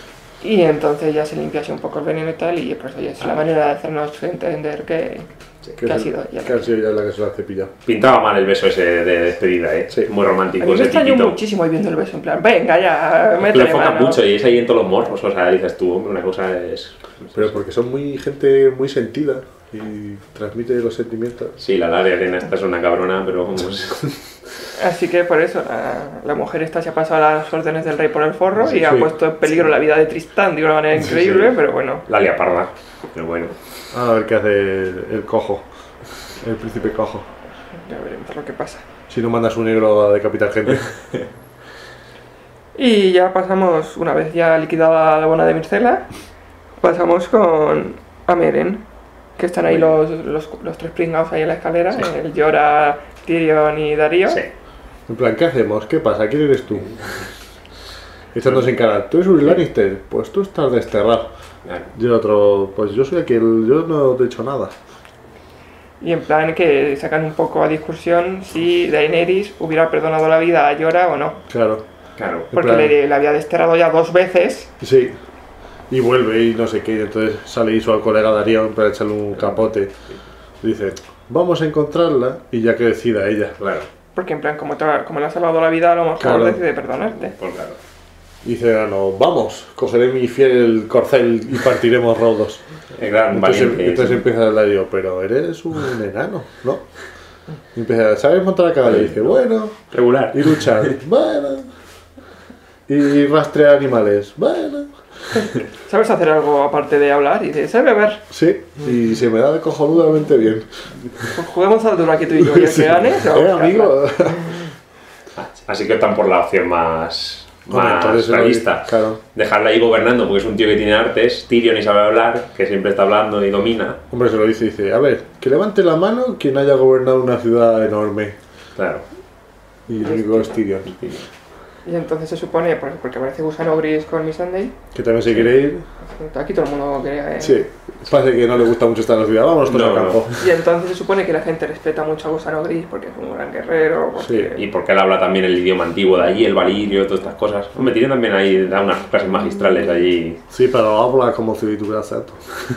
Y entonces ya se limpia así un poco el veneno y tal, y pues oye, es la manera de hacernos entender que Que ha es sido ella. que ha sido ya la que se lo ha cepillado. Pintaba mal el beso ese de despedida, ¿eh? Sí. Muy A romántico mí me ese extrañó piquito. muchísimo ahí viendo el beso, en plan, venga ya, Lo métele enfocan mano. mucho y es ahí en todos los morros, o sea, dices tú, hombre, una cosa es... Pero porque son gente muy sentida y transmite los sentimientos. Sí, la Hilaria Arena esta es una cabrona, pero vamos... Así que por eso, la mujer esta se ha pasado las órdenes del rey por el forro y ha Sí. puesto en peligro la vida de Tristán de una manera increíble, sí. pero bueno. La lia parda, pero bueno. A ver qué hace el cojo. El príncipe cojo. Ya veremos lo que pasa. Si no mandas un negro a decapitar gente. Y ya pasamos, una vez ya liquidada la buena de Myrcella, pasamos con Ameren, que están ahí los tres pringados ahí en la escalera, Sí. el Jorah, Tyrion y Darío. Sí. En plan, ¿qué hacemos? ¿Qué pasa? ¿Quién eres tú? Echándose en cara. ¿Tú eres un Lannister? Pues tú estás desterrado. Claro. Y el otro, pues yo soy aquel, yo no te he hecho nada. Y en plan que sacan un poco a discusión si Daenerys hubiera perdonado la vida a Jorah o no. Claro. Claro. Porque plan- le había desterrado ya 2 veces. Sí. Y vuelve y no sé qué. Entonces sale y su colega Darío para echarle un capote. Dice, vamos a encontrarla y ya que decida ella. Claro. Porque en plan, como le ha salvado la vida, a lo mejor Claro. decide perdonarte. Pues claro. Dice, no, vamos, cogeré mi fiel corcel y partiremos rodos. El gran Entonces, valiente. entonces empieza a hablar yo, pero eres un enano, ¿no? Y empieza, ¿sabes montar a caballo? Y dice, bueno, Regular. y luchar, bueno, y rastrear animales, bueno, ¿Sabes hacer algo aparte de hablar? Y dice, ¿sabes beber? sí, y se me da cojonudamente bien. Pues juguemos al duro aquí tú y yo. Y el Sí. que gane, se va a buscar. Amigo. Así que optan por la opción más Hombre, entonces, realista. claro. Dejarla ahí gobernando porque es un tío que tiene artes, Tyrion y sabe hablar, que siempre está hablando y domina. Hombre, se lo dice, a ver, que levante la mano quien haya gobernado una ciudad enorme. Claro. Y el único es Tyrion, Y entonces se supone, porque aparece Gusano Gris con Missandei, que también se quiere ir. aquí todo el mundo quería... Sí, parece que no le gusta mucho estar en la ciudad, vámonos todos No, al campo. Y entonces se supone que la gente respeta mucho a Gusano Gris porque es un gran guerrero, porque... Y porque él habla también el idioma antiguo de allí, el valirio, todas estas cosas. Me Tyrion también ahí da unas clases magistrales allí. Sí, pero habla como si tuviera acento.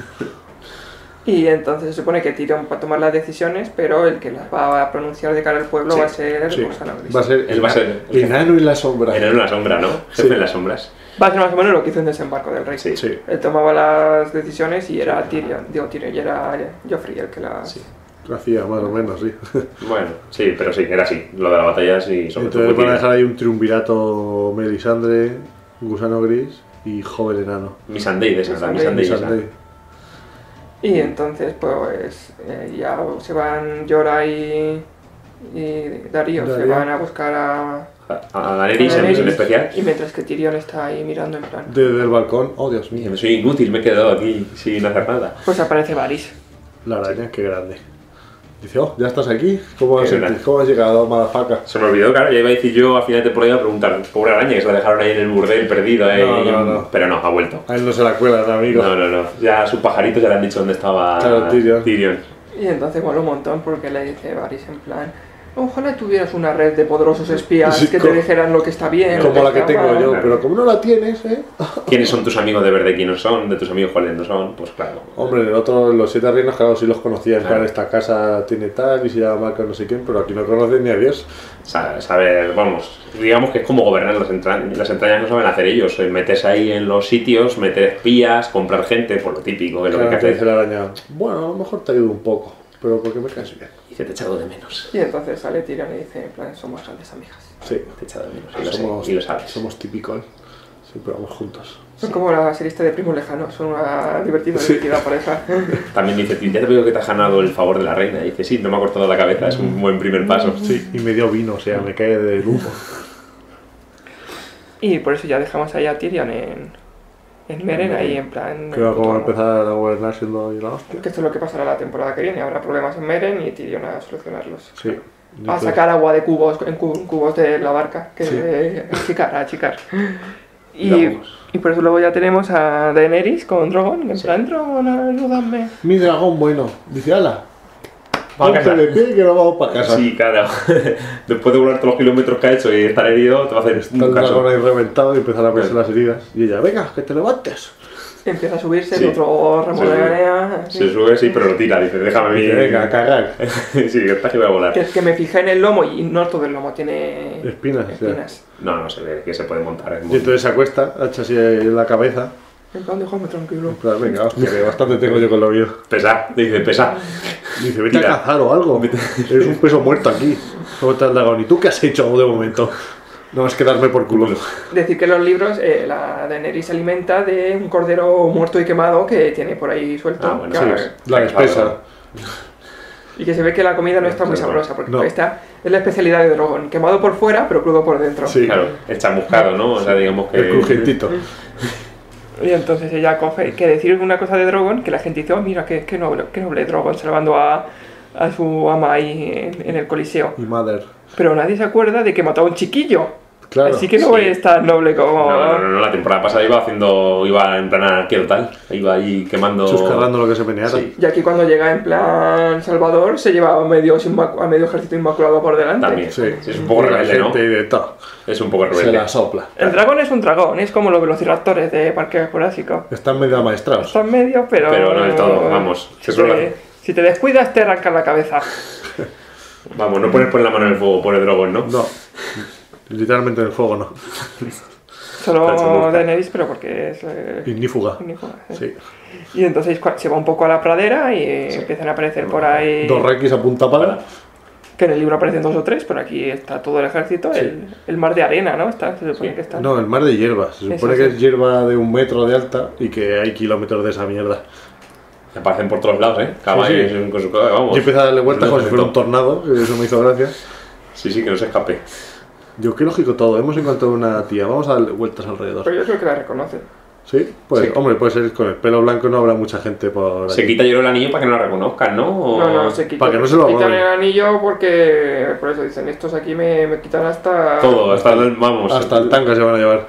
Y entonces se supone que Tyrion va a tomar las decisiones, pero el que las va a pronunciar de cara al pueblo Sí, va a ser Sí, Gusano Gris. va a ser Él va a ser el enano en la sombra. enano en la sombra, ¿no? Sí. Jefe en las sombras. Va a ser más o menos lo que hizo en Desembarco del Rey. Sí. Sí, Él tomaba las decisiones y era Tyrion, y era Joffrey el que las... Sí. lo hacía más o menos, sí. Bueno, sí, pero sí, era así. Lo de la batalla sí, sobre todo Entonces fue van a Tyrion. dejar ahí un triunvirato Melisandre, Gusano Gris y Joven Enano. Missandei de esa, Missandei. Missandei esa. Missandei. Y entonces pues ya se van Jorah y Darío, se Darío. van a buscar a A Daenerys en Daenerys, misión especial. y mientras que Tyrion está ahí mirando en plan... Desde el balcón, oh Dios mío, Soy inútil, me he quedado aquí sin hacer nada. Pues aparece Varys. la araña, qué grande. Dice, oh, ¿ya estás aquí? ¿Cómo has, Qué grande. ¿cómo has llegado, madafaca? Se me olvidó, claro, ya iba a decir yo a final de temporada, iba a preguntar, pobre araña que se la dejaron ahí en el burdel perdido, No. pero no, ha vuelto. A él no se la cuelan, amigo. No, ya a sus pajaritos ya le han dicho dónde estaba Claro, Tyrion. Y entonces mola un montón porque le dice Varys en plan... Ojalá tuvieras una red de poderosos espías Sí, que te como- dijeran lo que está bien. lo Como que la que está tengo mal. yo, Claro. pero como no la tienes, ¿eh? ¿Quiénes son tus amigos de verde? ¿Quiénes son? ¿De tus amigos cuáles no son? Pues claro. Hombre, en el otro, en los 7 reinos, claro, sí los conocía. En plan, Claro. esta casa tiene tal y se llama Marco no sé quién, pero aquí no conocen ni a Dios. Saber, vamos, digamos que es como gobernar las entrañas. Las entrañas no saben hacer ellos. Meterse ahí en los sitios, meter espías, comprar gente, por lo típico, que es lo Claro, que te hay dice que hacer. la araña, bueno, a lo mejor te ayudo un poco, pero porque me caes bien. Y te he echado de menos. Y entonces sale Tyrion y dice en plan, somos grandes amigas. Sí, Te he echado de menos. Y lo, somos, sé, y lo sabes. somos típicos. Siempre vamos juntos. Son como la serie de Primos Lejanos, son una divertida pareja. También dice, ya te veo que te has ganado el favor de la reina. Y dice, sí, no me ha cortado la cabeza, es un buen primer paso. Sí, y me dio vino, o sea, me cae del humo. Y por eso ya dejamos ahí a Tyrion en Meren, ahí en plan... Que va como a puto amo. empezar a gobernar siendo ahí la hostia. Que esto es lo que pasará la temporada que viene, habrá problemas en Meren y Tyrion a solucionarlos. Sí. A sacar agua de cubos, cubos de la barca, que Sí. a achicar. Y, Vamos. y por eso luego ya tenemos a Daenerys con Drogon, en plan, Drogon, ayúdame. Mi dragón bueno. Dice, ala, Pa' ponte casa. de pie que nos vamos para casa. Sí, claro. Después de volar todos los kilómetros que ha hecho y estar herido, te va a hacer Está el un caso. dragón ahí reventado y empezar a verse las heridas. Y ella, venga, que te levantes. Empieza a subirse Sí. el otro ramo Sí, de sí. arena. así. Se sube, sí, pero lo tira. Dice, déjame a mí. Dice, venga, a cagar. Sí, que está que voy a volar. Que me fijé en el lomo y no todo el lomo tiene Espinas, espinas. No, se ve que se puede montar. Es Y muy- entonces se acuesta, echa así en la cabeza. En plan, déjame tranquilo. En plan, venga, hostia, que bastante tengo yo con lo mío. Pesa, dice, pesa. Dice, vete Tira. a cazar o algo. Eres un peso muerto aquí. Luego está el dragón. ¿Y tú qué has hecho de momento? No es quedarme por culo. Decir que en los libros la Daenerys se alimenta de un cordero muerto y quemado que tiene por ahí suelto. Ah, bueno, que- Sí, la despesa. Y que se ve que la comida no está muy Sí, sabrosa, porque no. esta es la especialidad de Drogon. Quemado por fuera, pero crudo por dentro. Sí. Claro, el chamuscado, ¿no? O sea, digamos que. El crujentito. Y entonces ella coge, que decir una cosa de Drogon, que la gente dice, oh mira, qué noble Drogon, salvando a su ama ahí en el Coliseo. Y Mother. Pero nadie se acuerda de que mató a un chiquillo. Claro. Así que no es tan noble como... No, la temporada pasada iba en plan anarquía total. Iba ahí quemando... Chuscarrando lo que se meneara. Sí. Y aquí cuando llega en plan Salvador se lleva a medio ejército inmaculado por delante. También. Sí. Sí, es un poco rebelde, ¿no? Gente y de todo. Es un poco Se rebelde. la sopla. El dragón es un dragón, es como los velociraptores de Parque Jurásico. Están medio amaestrados. Está en medio, pero... Pero no del todo, vamos. Si te descuidas te arrancan la cabeza. Vamos, no pones la mano en el fuego por el dragón, ¿no? No. Literalmente en el fuego no. Solo Daenerys, pero porque es... Ignífuga. ignífuga, sí. Sí. Y entonces se va un poco a la pradera y empiezan a aparecer por ahí... Dos requis a punta pala. Que en el libro aparecen 2 o 3, pero aquí está todo el ejército. El mar de arena, ¿no? Se supone que está... No, el mar de hierba. Se supone que es hierba de 1 metro de alta y que hay kilómetros de esa mierda. Aparecen por todos lados, ¿eh? Caballos Sí. con su cosa, vamos. Yo empecé a darle vueltas No como si fuera un perfecto. tornado, que eso me hizo gracia. Sí, que no se escape. Yo, qué lógico todo. Hemos encontrado una tía. Vamos a darle vueltas alrededor. Pero yo creo que la reconocen. ¿Sí? Pues, Sí. hombre, puede ser con el pelo blanco no habrá mucha gente por Se ahí. quita yo el anillo para que no la reconozcan, ¿no? O... No, se quitan, Para que no se lo quitan roben. el anillo porque... Por eso dicen, estos aquí me quitan hasta... Todo, vamos. Hasta el tanga se van a llevar.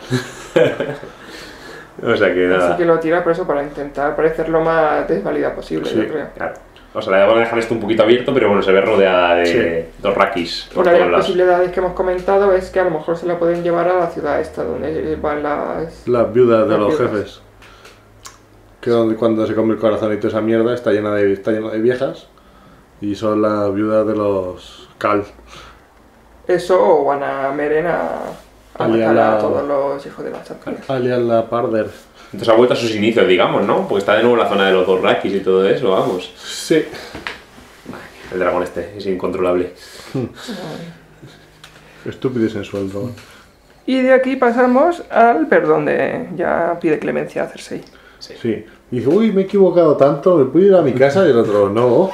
O sea que nada. Así que lo tira por eso, para intentar parecer lo más desvalida posible, Sí. yo creo. Claro. O sea, la van a dejar esto un poquito abierto, pero bueno, se ve rodeada de dos rakis por Una de todos las lados. posibilidades que hemos comentado es que a lo mejor se la pueden llevar a la ciudad esta, donde van las... Las viudas de Las los viudas. jefes. Que donde, cuando se come el corazón y toda esa mierda está llena de viejas. Y son las viudas de los Cal. Eso, o van a Meren a Aliar matar a la- todos los hijos de las Targaryen. Alias la Parder. Entonces ha vuelto a sus inicios, digamos, ¿no? Porque está de nuevo en la zona de los dos rakis y todo eso, vamos. Sí. El dragón este es incontrolable. Estúpido y sensual, dragón. Y de aquí pasamos al perdón de... Ya pide clemencia a Cersei. Sí. Y dice, uy, me he equivocado tanto, me puedo ir a mi casa. Y el otro, no.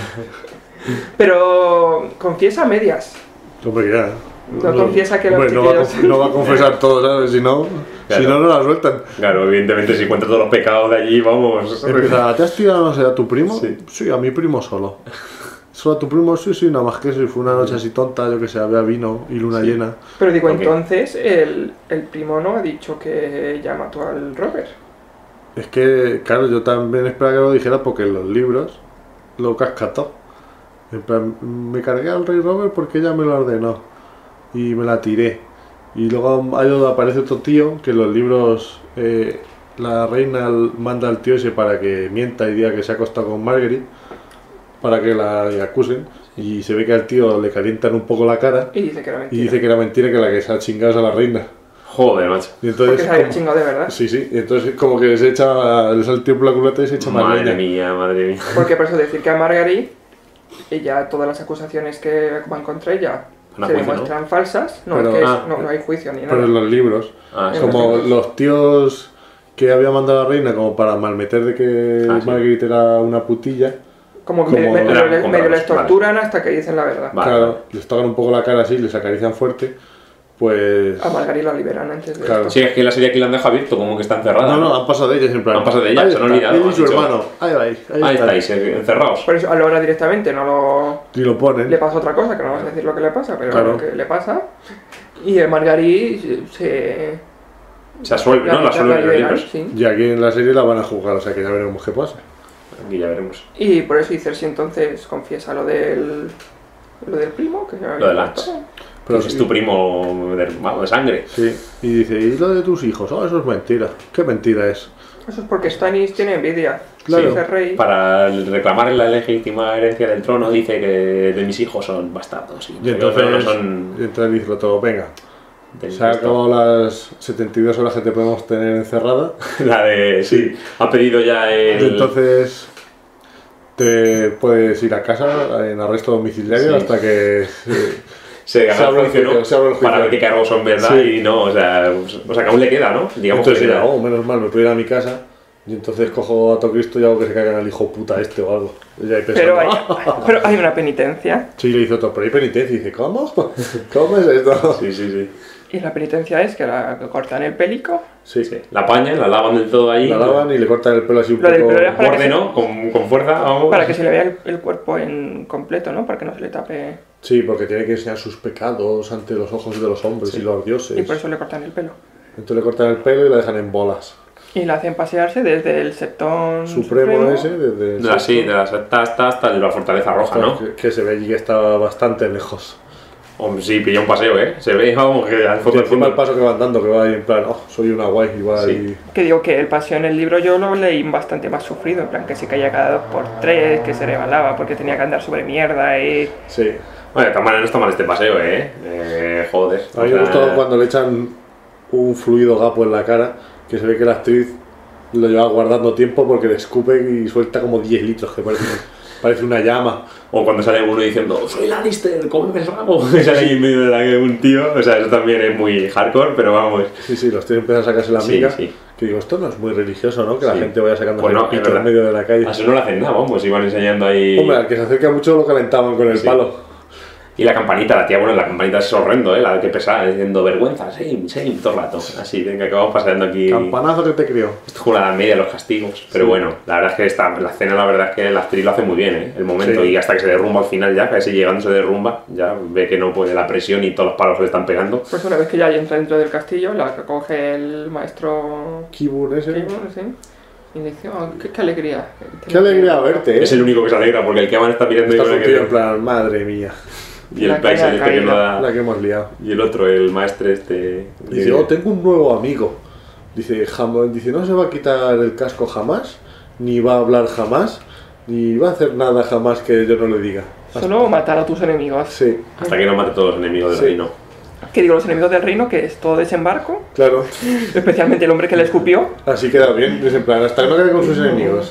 Pero confiesa a medias. Hombre, ya. No confiesa que los Hombre, no va, chiquillos- no va a confesar todo, ¿sabes? Si no, Claro. si no, no la sueltan. Claro, evidentemente si cuenta todos los pecados de allí, vamos. Empieza, ¿te has tirado, no sé, a tu primo? Sí. Sí, a mi primo solo. ¿Solo a tu primo? Sí, sí, nada más que eso. Y fue una noche así tonta, yo que sé, había vino y luna llena. Pero digo, Ok. entonces el primo no ha dicho que ya mató al Robert. Es que, claro, yo también esperaba que lo dijera porque en los libros lo cascató. En plan, me cargué al rey Robert porque ella me lo ordenó. Y me la tiré. Y luego aparece otro tío que en los libros la reina manda al tío ese para que mienta y diga que se ha acostado con Marguerite para que la acusen. Y se ve que al tío le calientan un poco la cara Y dice que era y mentira. dice que era mentira, que la que se ha chingado es a la reina. Joder, macho. Y Porque entonces, se había como- chingado de verdad. sí, sí, y entonces como que se echa, le sale el tío por la culata y se echa más Madre leña. mía, madre mía. Porque por eso decir que a Marguerite, ella, todas las acusaciones que van contra ella Una se juicio, demuestran falsas. No, Pero- es que ah, no hay juicio ni Pero nada. en los libros, Ah, sí. como los tíos que había mandado la reina como para malmeter de que Ah, sí. Marguerite era una putilla, Como, como- medio, Eran les comprados, torturan hasta que dicen la verdad. Vale. claro, les tocan un poco la cara así, les acarician fuerte, pues... A Marguerite la liberan antes de Claro. esto. Sí, es que la serie aquí la han dejado abierto, como que está encerrada. No, no, han pasado de ellas en plan... Han pasado de ellas, ahí se han está, olvidado, él y han su dicho- hermano, ahí vais, Ahí estáis, encerrados. Por eso ahora directamente no lo... Y lo ponen. Le pasa otra cosa, que no vamos a decir lo que le pasa, pero Claro. lo que le pasa. Y Marguerite se... Se asuelve, ¿no? La suelven en los liberan, libros. sí. Y aquí en la serie la van a jugar, o sea que ya veremos qué pasa. Aquí ya veremos. Y por eso Cersei entonces confiesa lo del primo, que se había Lo de matado. Lance. Pero Pues es tu primo de sangre. Sí, y dice, ¿y lo de tus hijos? Oh, eso es mentira. ¿Qué mentira es? Eso es porque Stannis tiene envidia. Claro. Sí, es rey. Para reclamar la legítima herencia del trono dice que de mis hijos son bastardos. Y entonces, no son y entonces dice todo, venga, del se han resto. acabado las 72 horas que te podemos tener encerrada. La de, sí, ha pedido ya el... Entonces te puedes ir a casa en arresto domiciliario Sí. hasta que se haga abre el juicio, ¿no? se abre el juicio. Para ver qué cargos son verdad Sí. y no, o sea que aún le queda, ¿no? Digamos entonces que ella, queda. oh, menos mal, me puedo ir a mi casa y entonces cojo a todo Cristo y hago que se caigan al hijo puta este o algo. Ella ahí pensando, Pero hay una penitencia. sí, le dice otro, pero hay penitencia y dice, ¿cómo? ¿Cómo es esto? Sí, sí, sí. Y la penitencia es que la cortan el pélico. Sí, Sí. La apañan, la lavan del todo ahí. la lavan y le cortan el pelo así un Lo del poco. pelo era para Borde, que ¿no? Con fuerza, vamos. Para que se le vea el cuerpo en completo, ¿no? Para que no se le tape. Sí, porque tiene que enseñar sus pecados ante los ojos de los hombres y los dioses. Y por eso le cortan el pelo. Entonces le cortan el pelo y la dejan en bolas. Y la hacen pasearse desde el septón Supremo ese, desde de la secta hasta la Fortaleza Roja, ¿no? que se ve allí que está bastante lejos. Hombre, sí, pilla un paseo, ¿eh? Se ve, vamos, que al Y fondo del encima el fondo. paso que van dando, que va ahí en plan, oh, soy una guay, y va Sí. ahí... Que digo que el paseo en el libro yo lo leí bastante más sufrido, en plan que se caía cada 2x3, que se rebalaba porque tenía que andar sobre mierda y... Sí. Bueno, de todas maneras no está mal este paseo, joder. A mí me gustó cuando le echan un fluido gapo en la cara, que se ve que la actriz lo lleva guardando tiempo porque le escupe y suelta como 10 litros, que parece una llama. O cuando sale uno diciendo, soy Lannister, cómeme el rabo. Y sale ahí en medio de un tío. O sea, eso también es muy hardcore, pero vamos. Sí, los tíos empiezan a sacarse la Sí, miga. sí. Que digo, esto no es muy religioso, ¿no? Que la Sí. gente vaya sacando Pues no, el es pito verdad. en medio de la calle. A eso no le hacen nada, vamos, iban enseñando ahí. Hombre, al que se acerca mucho lo calentaban con el Sí. palo. Y la campanita, la tía, bueno, la campanita es horrendo, la que pesada, diciendo vergüenza, same, todo el rato. Así, venga, que vamos paseando aquí. Campanazo que te crió. Esto es como la Edad Media, los castigos. Pero Sí. bueno, la verdad es que la escena, la verdad es que la actriz lo hace muy bien, el momento. Sí. Y hasta que se derrumba al final ya, casi llegando se derrumba, ya ve que no puede la presión y todos los palos le están pegando. Pues una vez que ya entra dentro del castillo, la coge el maestro... Kibun ese. Kibun, sí, y le dice, oh, qué alegría. Qué alegría verte, Es el único que se alegra porque el que van está mirando Está y su una tío en que... plan, madre mía, Y el La país caña este que no caída. la da... que hemos liado. Y el otro, el maestre este... Dice, oh, tengo un nuevo amigo. Dice, dice, no se va a quitar el casco jamás, ni va a hablar jamás, ni va a hacer nada jamás que yo no le diga. Solo matar a tus enemigos. Sí, Hasta que no mate todos los enemigos del Sí. reino. Que digo, los enemigos del reino, que es todo desembarco, claro. especialmente el hombre que le escupió. Así queda bien. Dice, en plan, hasta que no quede con sus enemigos.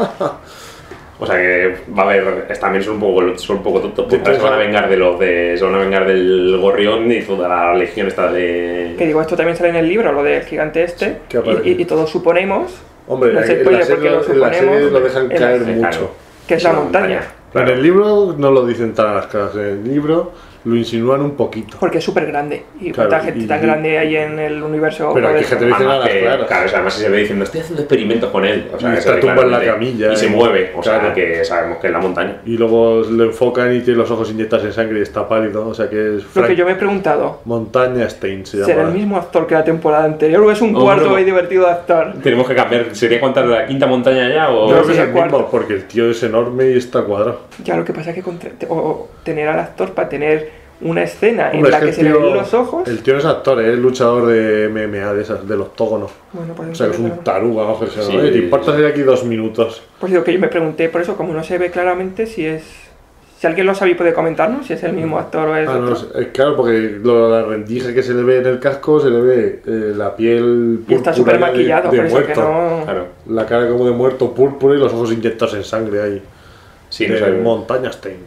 O sea que va a haber, también son un poco tontos, porque Entonces, se van a vengar se van a vengar del gorrión y toda la legión esta de... Que digo, esto también sale en el libro, lo del gigante este, que aparece. y todos suponemos, Hombre, no es en spoiler la porque lo serie, en la serie suponemos, lo dejan en la caer serie, mucho. Claro. que es la montaña. Claro. En el libro no lo dicen tan a las caras. En el libro lo insinúan un poquito. Porque es súper grande. Y Claro, cuánta gente y- tan grande hay en el universo. Pero puede aquí gente ser. dicen a Además las que, claras. claro, o sea, además se ve diciendo, estoy haciendo experimentos con él. O sea, Y que está se ve tumbado en la claramente. camilla, Y se mueve, o sea, claro. que sabemos que es la montaña. Y luego lo enfocan y tiene los ojos inyectados en sangre y está pálido. O sea que es Lo Frank que yo me he preguntado, Montaña Stein se llama. ¿será el mismo actor que la temporada anterior o es un Hombre, cuarto no. y divertido actor? Tenemos que cambiar, ¿sería contar la quinta montaña ya o...? Yo creo sí, que es el el mismo, cuarto. porque el tío es enorme y está cuadrado. Ya lo que pasa es que o tener al actor para tener una escena Hombre, en la es que el se le tío- ven los ojos. El tío no es actor, es luchador de MMA, de esas, del octógono. Bueno, pues, O sea, que es un taruga, vamos a Sí. ¿Te importa salir aquí 2 minutos? pues digo que yo me pregunté por eso, como no se ve claramente si es. Si alguien lo sabe y puede comentarnos, si es el mismo actor o es Ah, no, otro. claro, porque la rendija que se le ve en el casco, se le ve la piel Y está púrpura súper ya de- maquillado, de por eso que muerto. no. Claro. La cara como de muerto púrpura y los ojos inyectados en sangre ahí. Sí, de no sé. Montaña Stein.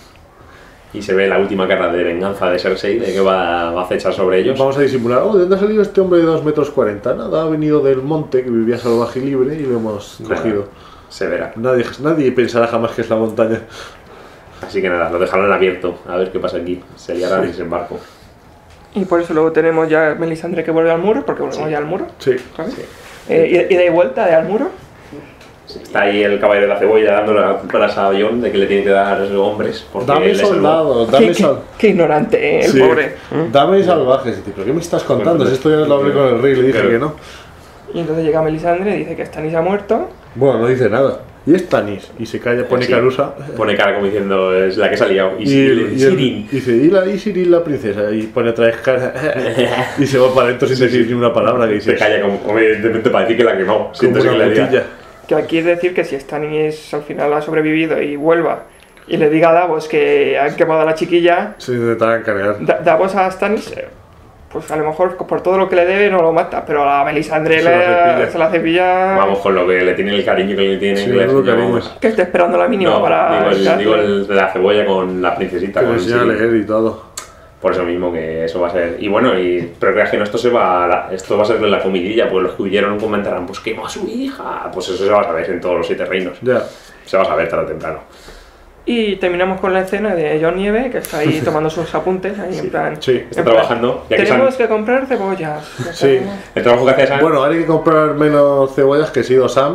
Y se ve la última carta de venganza de Cersei, de que va a acechar sobre ellos. Vamos a disimular. Oh, ¿de dónde ha salido este hombre de 2,40 metros? Nada, ha venido del monte, que vivía salvaje y libre, y lo hemos Nada, cogido. Se verá. Nadie pensará jamás que es la montaña. Así que nada, lo dejaron abierto, a ver qué pasa aquí. Se liará el desembarco. Y por eso luego tenemos ya Melisandre que vuelve al muro, porque volvemos Sí. ya al muro. Sí. ¿Sabes? Ida y vuelta de al muro. Está ahí el caballero de la cebolla dándole las a Jon de que le tiene que dar hombres. Porque Dame él es el soldados, dame Qué, sol. qué ignorante, el Sí. pobre. Dame salvajes. Y, ¿pero qué me estás contando? Si esto ya lo hablé con el rey, le dije Claro. que no. Y entonces llega Melisandre, dice que Stannis ha muerto. Bueno, no dice nada. Y es Tanis. Y se calla, pone Sí. Carusa. Pone cara como diciendo, es la que se ha liado. Y, Y Sirin. dice, y Cyril la princesa. Y pone otra vez cara. Y se va para adentro sin decir ni una palabra. Que Se dice, calla como evidentemente para decir que la quemó. como Siento que una le diga. putilla. Que aquí es decir que si Stannis al final ha sobrevivido y vuelva y le diga a Davos que han quemado a la chiquilla, Se intentaban cargar. Davos a Stannis, pues a lo mejor por todo lo que le debe no lo mata, pero a Melisandre Se la cepilla. se la cepilla. Vamos con lo que le tiene el cariño que le tiene. Sí, que le menudo enseñó, cariño. vamos. Que esté esperando la mínima No, para. digo el de la cebolla con la princesita. Que le Con enseña a Sirin. leer y todo. Por eso mismo que eso va a ser. Y bueno, pero creas que no, esto va a ser la comidilla, pues los que huyeron comentarán, pues quemó a su hija. Pues eso se va a saber en todos los 7 reinos. Ya. Se va a saber tarde o temprano. Y terminamos con la escena de Jon Nieve, que está ahí tomando sus apuntes, ahí en plan. Sí. Está en plan, trabajando. Ya que tenemos que comprar cebollas. Sí. el trabajo que hace Sam. Bueno, ahora hay que comprar menos cebollas que ha sido Sam.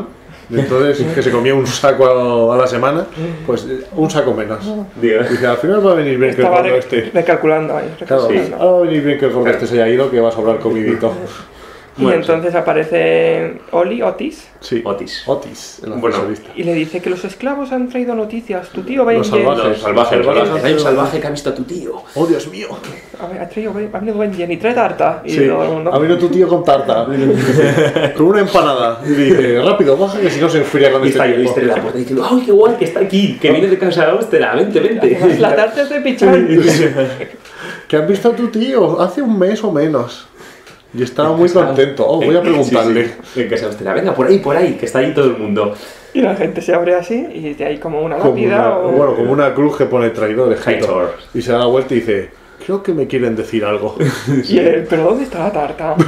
Entonces, que se comía un saco a la semana, pues un saco menos. Digo, Dice, al final va a venir bien que el Estaba gordo este. recalculando ahí. Claro, recalculando. ahora va a venir bien que el gordo este se haya ido, que va a sobrar comidito. Y Bueno, entonces aparece Otis, Sí. Otis. Otis, el Bueno. ascensorista. y le dice que los esclavos han traído noticias. Tu tío Los Benjen salvajes. Los salvajes, Los salvajes. Hay un salvaje que ha visto a tu tío. ¡Oh, Dios mío! ha venido Benjen y trae tarta. Y Sí, todo el mundo, ha venido tu tío con tarta, con una empanada. Y dice, rápido, baja que si no se enfría con Y este está ahí tiempo. Lister en la puerta diciendo, ¡ay, qué guay que está aquí! Que viene de casa de Austera, vente, vente. la tarta es de pichón. Que has visto a tu tío hace un mes o menos. Y estaba muy contento. Oh, voy a preguntarle. Sí, sí. En casa de Austera, venga, por ahí, que está ahí todo el mundo. Y la gente se abre así y de ahí como una Como lápida. una, bueno, como una cruz que pone traidor escrito. Traitor. Y se da la vuelta y dice, creo que me quieren decir algo. Y él, ¿pero dónde está la tarta?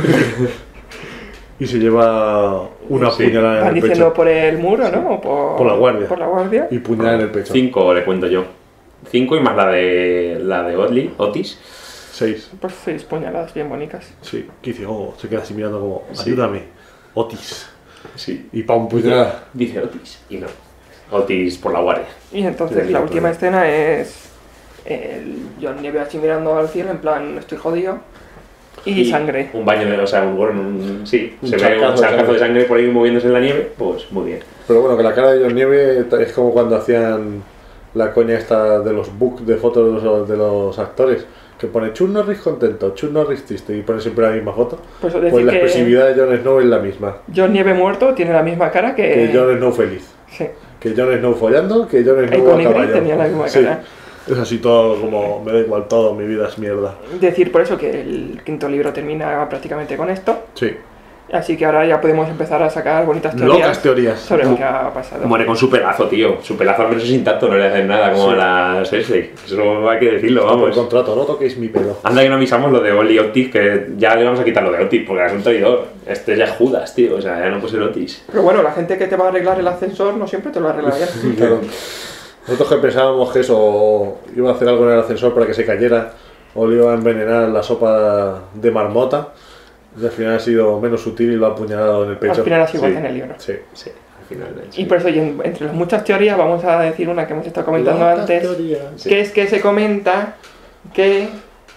Y se lleva una Sí. puñalada en Van el diciendo pecho. por el muro, ¿no? O Por la guardia. Por la guardia. Y puñalada en el pecho. 5 le cuento yo. 5 y más la de Otis. 6. Pues 6 puñaladas bien bonitas. Sí. Que dice, oh, se queda así mirando como, ayúdame. Otis. Sí. Y pam, puñalada. Dice Otis. Y no. Otis por la guardia. Y entonces Sí, la sí, última claro. escena es el John Nieve así mirando al cielo en plan estoy jodido y sangre. Un baño de, o sea, sí, Un se ve charcazo un de charcazo de sangre. sangre por ahí moviéndose en la nieve, pues muy bien. Pero bueno, que la cara de John Nieve es como cuando hacían la coña esta de los books de fotos de los actores. Que pone Chuck Norris contento, Chuck Norris triste y pone siempre la misma foto. Por eso decir Pues la que expresividad de Jon Snow es la misma. John Nieve muerto tiene la misma cara Que Jon Snow feliz. Sí. Que Jon Snow follando, que Jon El Snow a Colibrí caballo. tenía la misma Sí. cara. Es así todo como, me da igual todo, mi vida es mierda. Decir por eso que el quinto libro termina prácticamente con esto. Sí. Así que ahora ya podemos empezar a sacar bonitas teorías, Locas teorías. sobre lo que ha pasado. Muere con su pelazo, tío. Su pelazo al menos es intacto, no le hacen nada como Sí. a la Cersei. Eso hay que decirlo, Por vamos. contrato, no toquéis mi pelo. Anda que no avisamos lo de Oli y Otis, que ya le vamos a quitar lo de Otis, porque es un traidor. Este ya es Judas, tío, o sea, ya no puede ser Otis. Pero bueno, la gente que te va a arreglar el ascensor no siempre te lo arregla bien. Claro. Nosotros que pensábamos que eso iba a hacer algo en el ascensor para que se cayera o le iba a envenenar la sopa de marmota, y al final ha sido menos sutil y lo ha apuñalado en el pecho. Al final así igual Sí. que en el libro. Sí. Sí, al final. Y por eso, y entre las muchas teorías, vamos a decir una que hemos estado comentando Locas antes, teorías. Sí. que es que se comenta que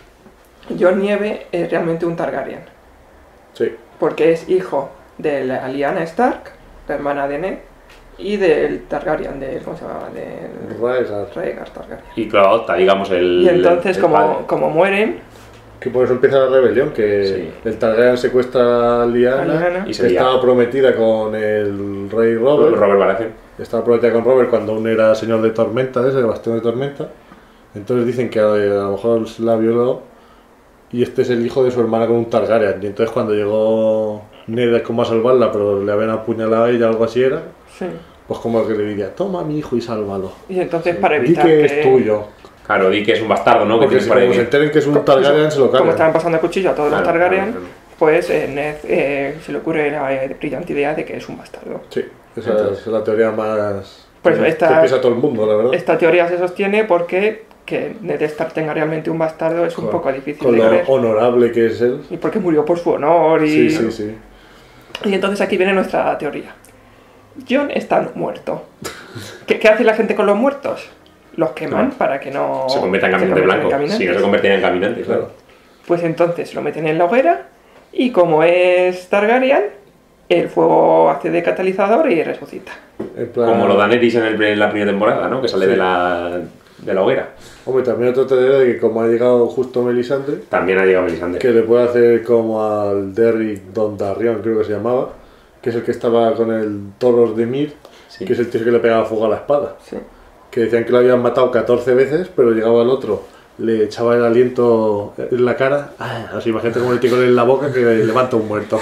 Jon Nieve es realmente un Targaryen, Sí. porque es hijo de la Lyanna Stark, la hermana de Ned, y del Targaryen, ¿cómo se llama? Del Rhaegar. Rhaegar Targaryen. Y claro, adopta, digamos, el. Y entonces, el padre. como mueren, Que por eso empieza la rebelión, que Sí. el Targaryen secuestra a A Lyanna, Lyanna. Y que se lía. estaba prometida con el rey Robert. Robert Baratheon. Estaba prometida con Robert cuando aún era señor de Tormenta, ese bastión de Tormenta. Entonces dicen que a lo mejor la violó y este es el hijo de su hermana con un Targaryen. Y entonces cuando llegó Ned como a salvarla, pero le habían apuñalado a ella, algo así era, sí. pues como que le diría, toma a mi hijo y sálvalo. Y entonces para Di evitar que es tuyo. Claro, di que es un bastardo, ¿no? Que Porque tienes si por ahí. como se enteren que es un Targaryen, se lo Como cargan. estaban pasando el cuchillo a todos los Claro, Targaryen, claro, claro. pues Ned se le ocurre la brillante idea de que es un bastardo. Sí, esa es la teoría más... Por eso que esta- piensa todo el mundo, la verdad. Esta teoría se sostiene porque que Ned Stark tenga realmente un bastardo es un poco difícil Con de lo creer. honorable que es él. Y porque murió por su honor Sí, y... sí, sí. Y entonces aquí viene nuestra teoría. Jon está muerto. ¿Qué hace la gente con los muertos? Los queman Claro. para que no... Se convierta en se caminante conviertan en blanco. caminantes. Si no se convertiría en caminante, claro. Pues entonces lo meten en la hoguera y como es Targaryen, el fuego hace de catalizador y resucita. En plan... Como lo dan Eris en la primera temporada, ¿no? Que sale Sí. de la hoguera. Hombre, también otra teoría de que como ha llegado justo Melisandre, También ha llegado Melisandre. que le puede hacer como al Derrick Dondarrion, creo que se llamaba, que es el que estaba con el Toros de Mir, Sí. que es el tío que le pegaba fuego a la espada. Sí. Que decían que lo habían matado 14 veces, pero llegaba el otro, le echaba el aliento en la cara, así imagínate como el tío en la boca que levanta un muerto.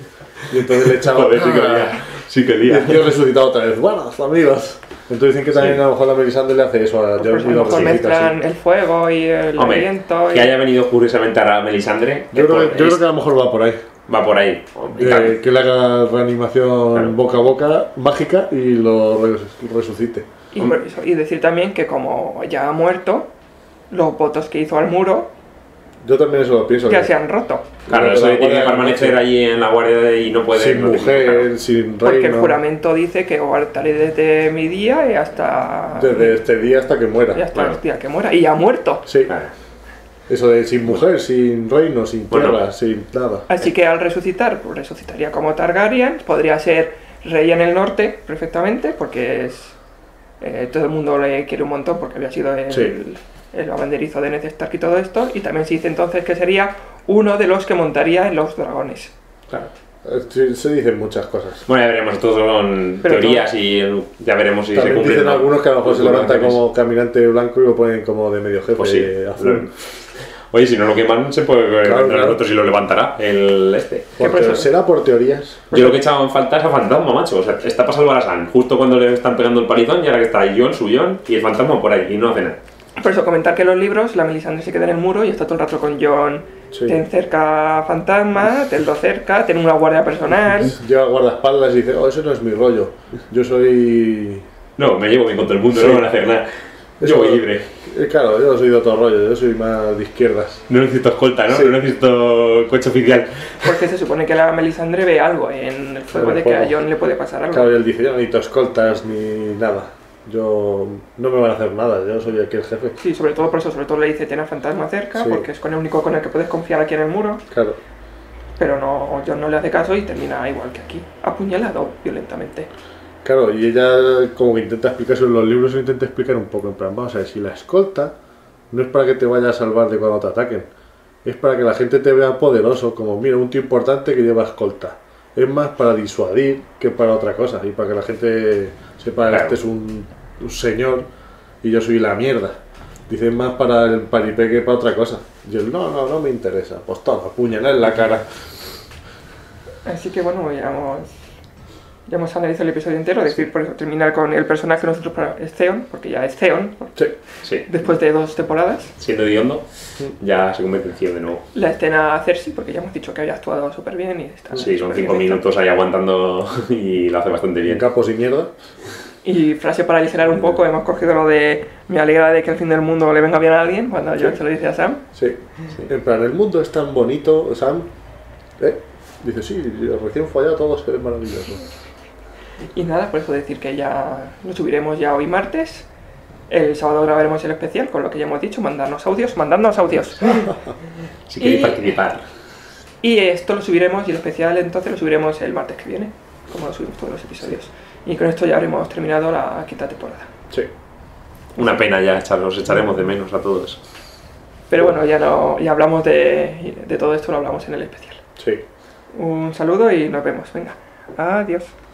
Y entonces le echaba... Joder, sí que lía. Sí que Y lía. el tío resucitado otra vez. Buenos amigos. Entonces dicen que también Sí. a lo mejor la Melisandre le hace eso a Pues Jon a y lo lo mejor resucita mezclan así. el fuego y el Hombre, viento. que haya venido curiosamente a Melisandre. Yo creo pues, que a lo mejor va por ahí. va por ahí. Y tal. Que le haga reanimación Claro. boca a boca mágica y lo resucite. Y, por eso- y decir también que como ya ha muerto, los votos que hizo al muro Yo también eso lo pienso. que se han roto. Claro, eso de tiene que permanecer allí en la guardia y no puede... Sin mujer, sin reino. Porque el juramento dice que guardaré desde mi día y hasta... Desde este día hasta que muera. Y hasta el día que muera. Y ya ha muerto. Sí. Claro. Eso de sin mujer, sin reino, sin Bueno. tierra, sin nada. Así que al resucitar, pues resucitaría como Targaryen. Podría ser rey en el norte, perfectamente, porque es... todo el mundo le quiere un montón porque había sido el abanderizo de Ned Stark y todo esto. Y también se dice entonces que sería uno de los que montaría en los dragones. Claro. Se dicen muchas cosas. Bueno, ya veremos, todos son Pero teorías y ya veremos si se También cumplen. dicen o no. algunos que a lo mejor se Algunos levanta ataques. como caminante blanco y lo ponen como de medio jefe Pues sí. azul. Oye, si no lo queman, se puede Claro, vendrá claro. otro y lo levantará el este. Por ¿Qué pasa? ¿Será por teorías? Yo lo que echaba en falta es a Fantasma, macho. O sea, está para salvar a Sam justo cuando le están pegando el palizón y ahora que está Jon, su Jon, y el fantasma por ahí y no hace nada. Por eso comentar que en los libros la Melisandre se queda en el muro y está todo el rato con Jon. Sí. Ten cerca fantasma, tenlo cerca, ten una guardia personal. Lleva guardaespaldas y dice, oh, eso no es mi rollo. Yo soy... No, me llevo bien con todo el mundo, Sí. no van a hacer nada. Eso- Yo voy libre. Claro, yo no soy de otro rollo, yo soy más de izquierdas. No necesito escolta, ¿no? Sí. No necesito coche oficial. Porque se supone que la Melisandre ve algo en el fuego En el de que a fuego. Jon le puede pasar algo. Claro, y él dice, yo no necesito escoltas ni nada. Yo no me van a hacer nada, yo soy aquí el jefe. Sí, sobre todo por eso, sobre todo le dice ten al fantasma cerca, Sí. porque es con el único con el que puedes confiar aquí en el muro. Claro. Pero no, Jon no le hace caso y termina igual que aquí, apuñalado violentamente. Claro, y ella como que intenta explicar eso en los libros, lo intenta explicar un poco, en plan, vamos a ver, si la escolta no es para que te vaya a salvar de cuando te ataquen, es para que la gente te vea poderoso, como mira, un tío importante que lleva escolta. Es más para disuadir que para otra cosa, y para que la gente sepa que Claro. este es un señor y yo soy la mierda. Dicen más para el paripé que para otra cosa. Y él, no me interesa, pues todo, apuñalar en la cara. Así que bueno, ya hemos analizado el episodio entero, es decir, por eso terminar con el personaje de nosotros es Theon, porque ya es Theon, Sí. Sí. después de 2 temporadas. Siendo hediondo, ya se convierte en Theon de nuevo. La escena Cersei, porque ya hemos dicho que había actuado súper bien y está Sí, son súper 5 bien hecho. minutos ahí aguantando y lo hace bastante En bien. capos y mierda. Y frase para aligerar un poco, hemos cogido lo de me alegra de que el fin del mundo le venga bien a alguien, cuando Jon se lo dice a Sam. Sí. En plan, el mundo es tan bonito, Sam. Dice, sí, recién follado todo se ve maravilloso. Y nada, por eso decir que ya lo subiremos ya hoy martes. El sábado grabaremos el especial, con lo que ya hemos dicho, mandadnos audios. Si queréis Y- participar. Y esto lo subiremos, y el especial entonces lo subiremos el martes que viene, como lo subimos todos los episodios. Y con esto ya habremos terminado la quinta temporada. Sí. Una pena ya, los echaremos de menos a todos. Pero bueno, ya hablamos de todo esto, lo hablamos en el especial. Sí. Un saludo y nos vemos. Venga, adiós.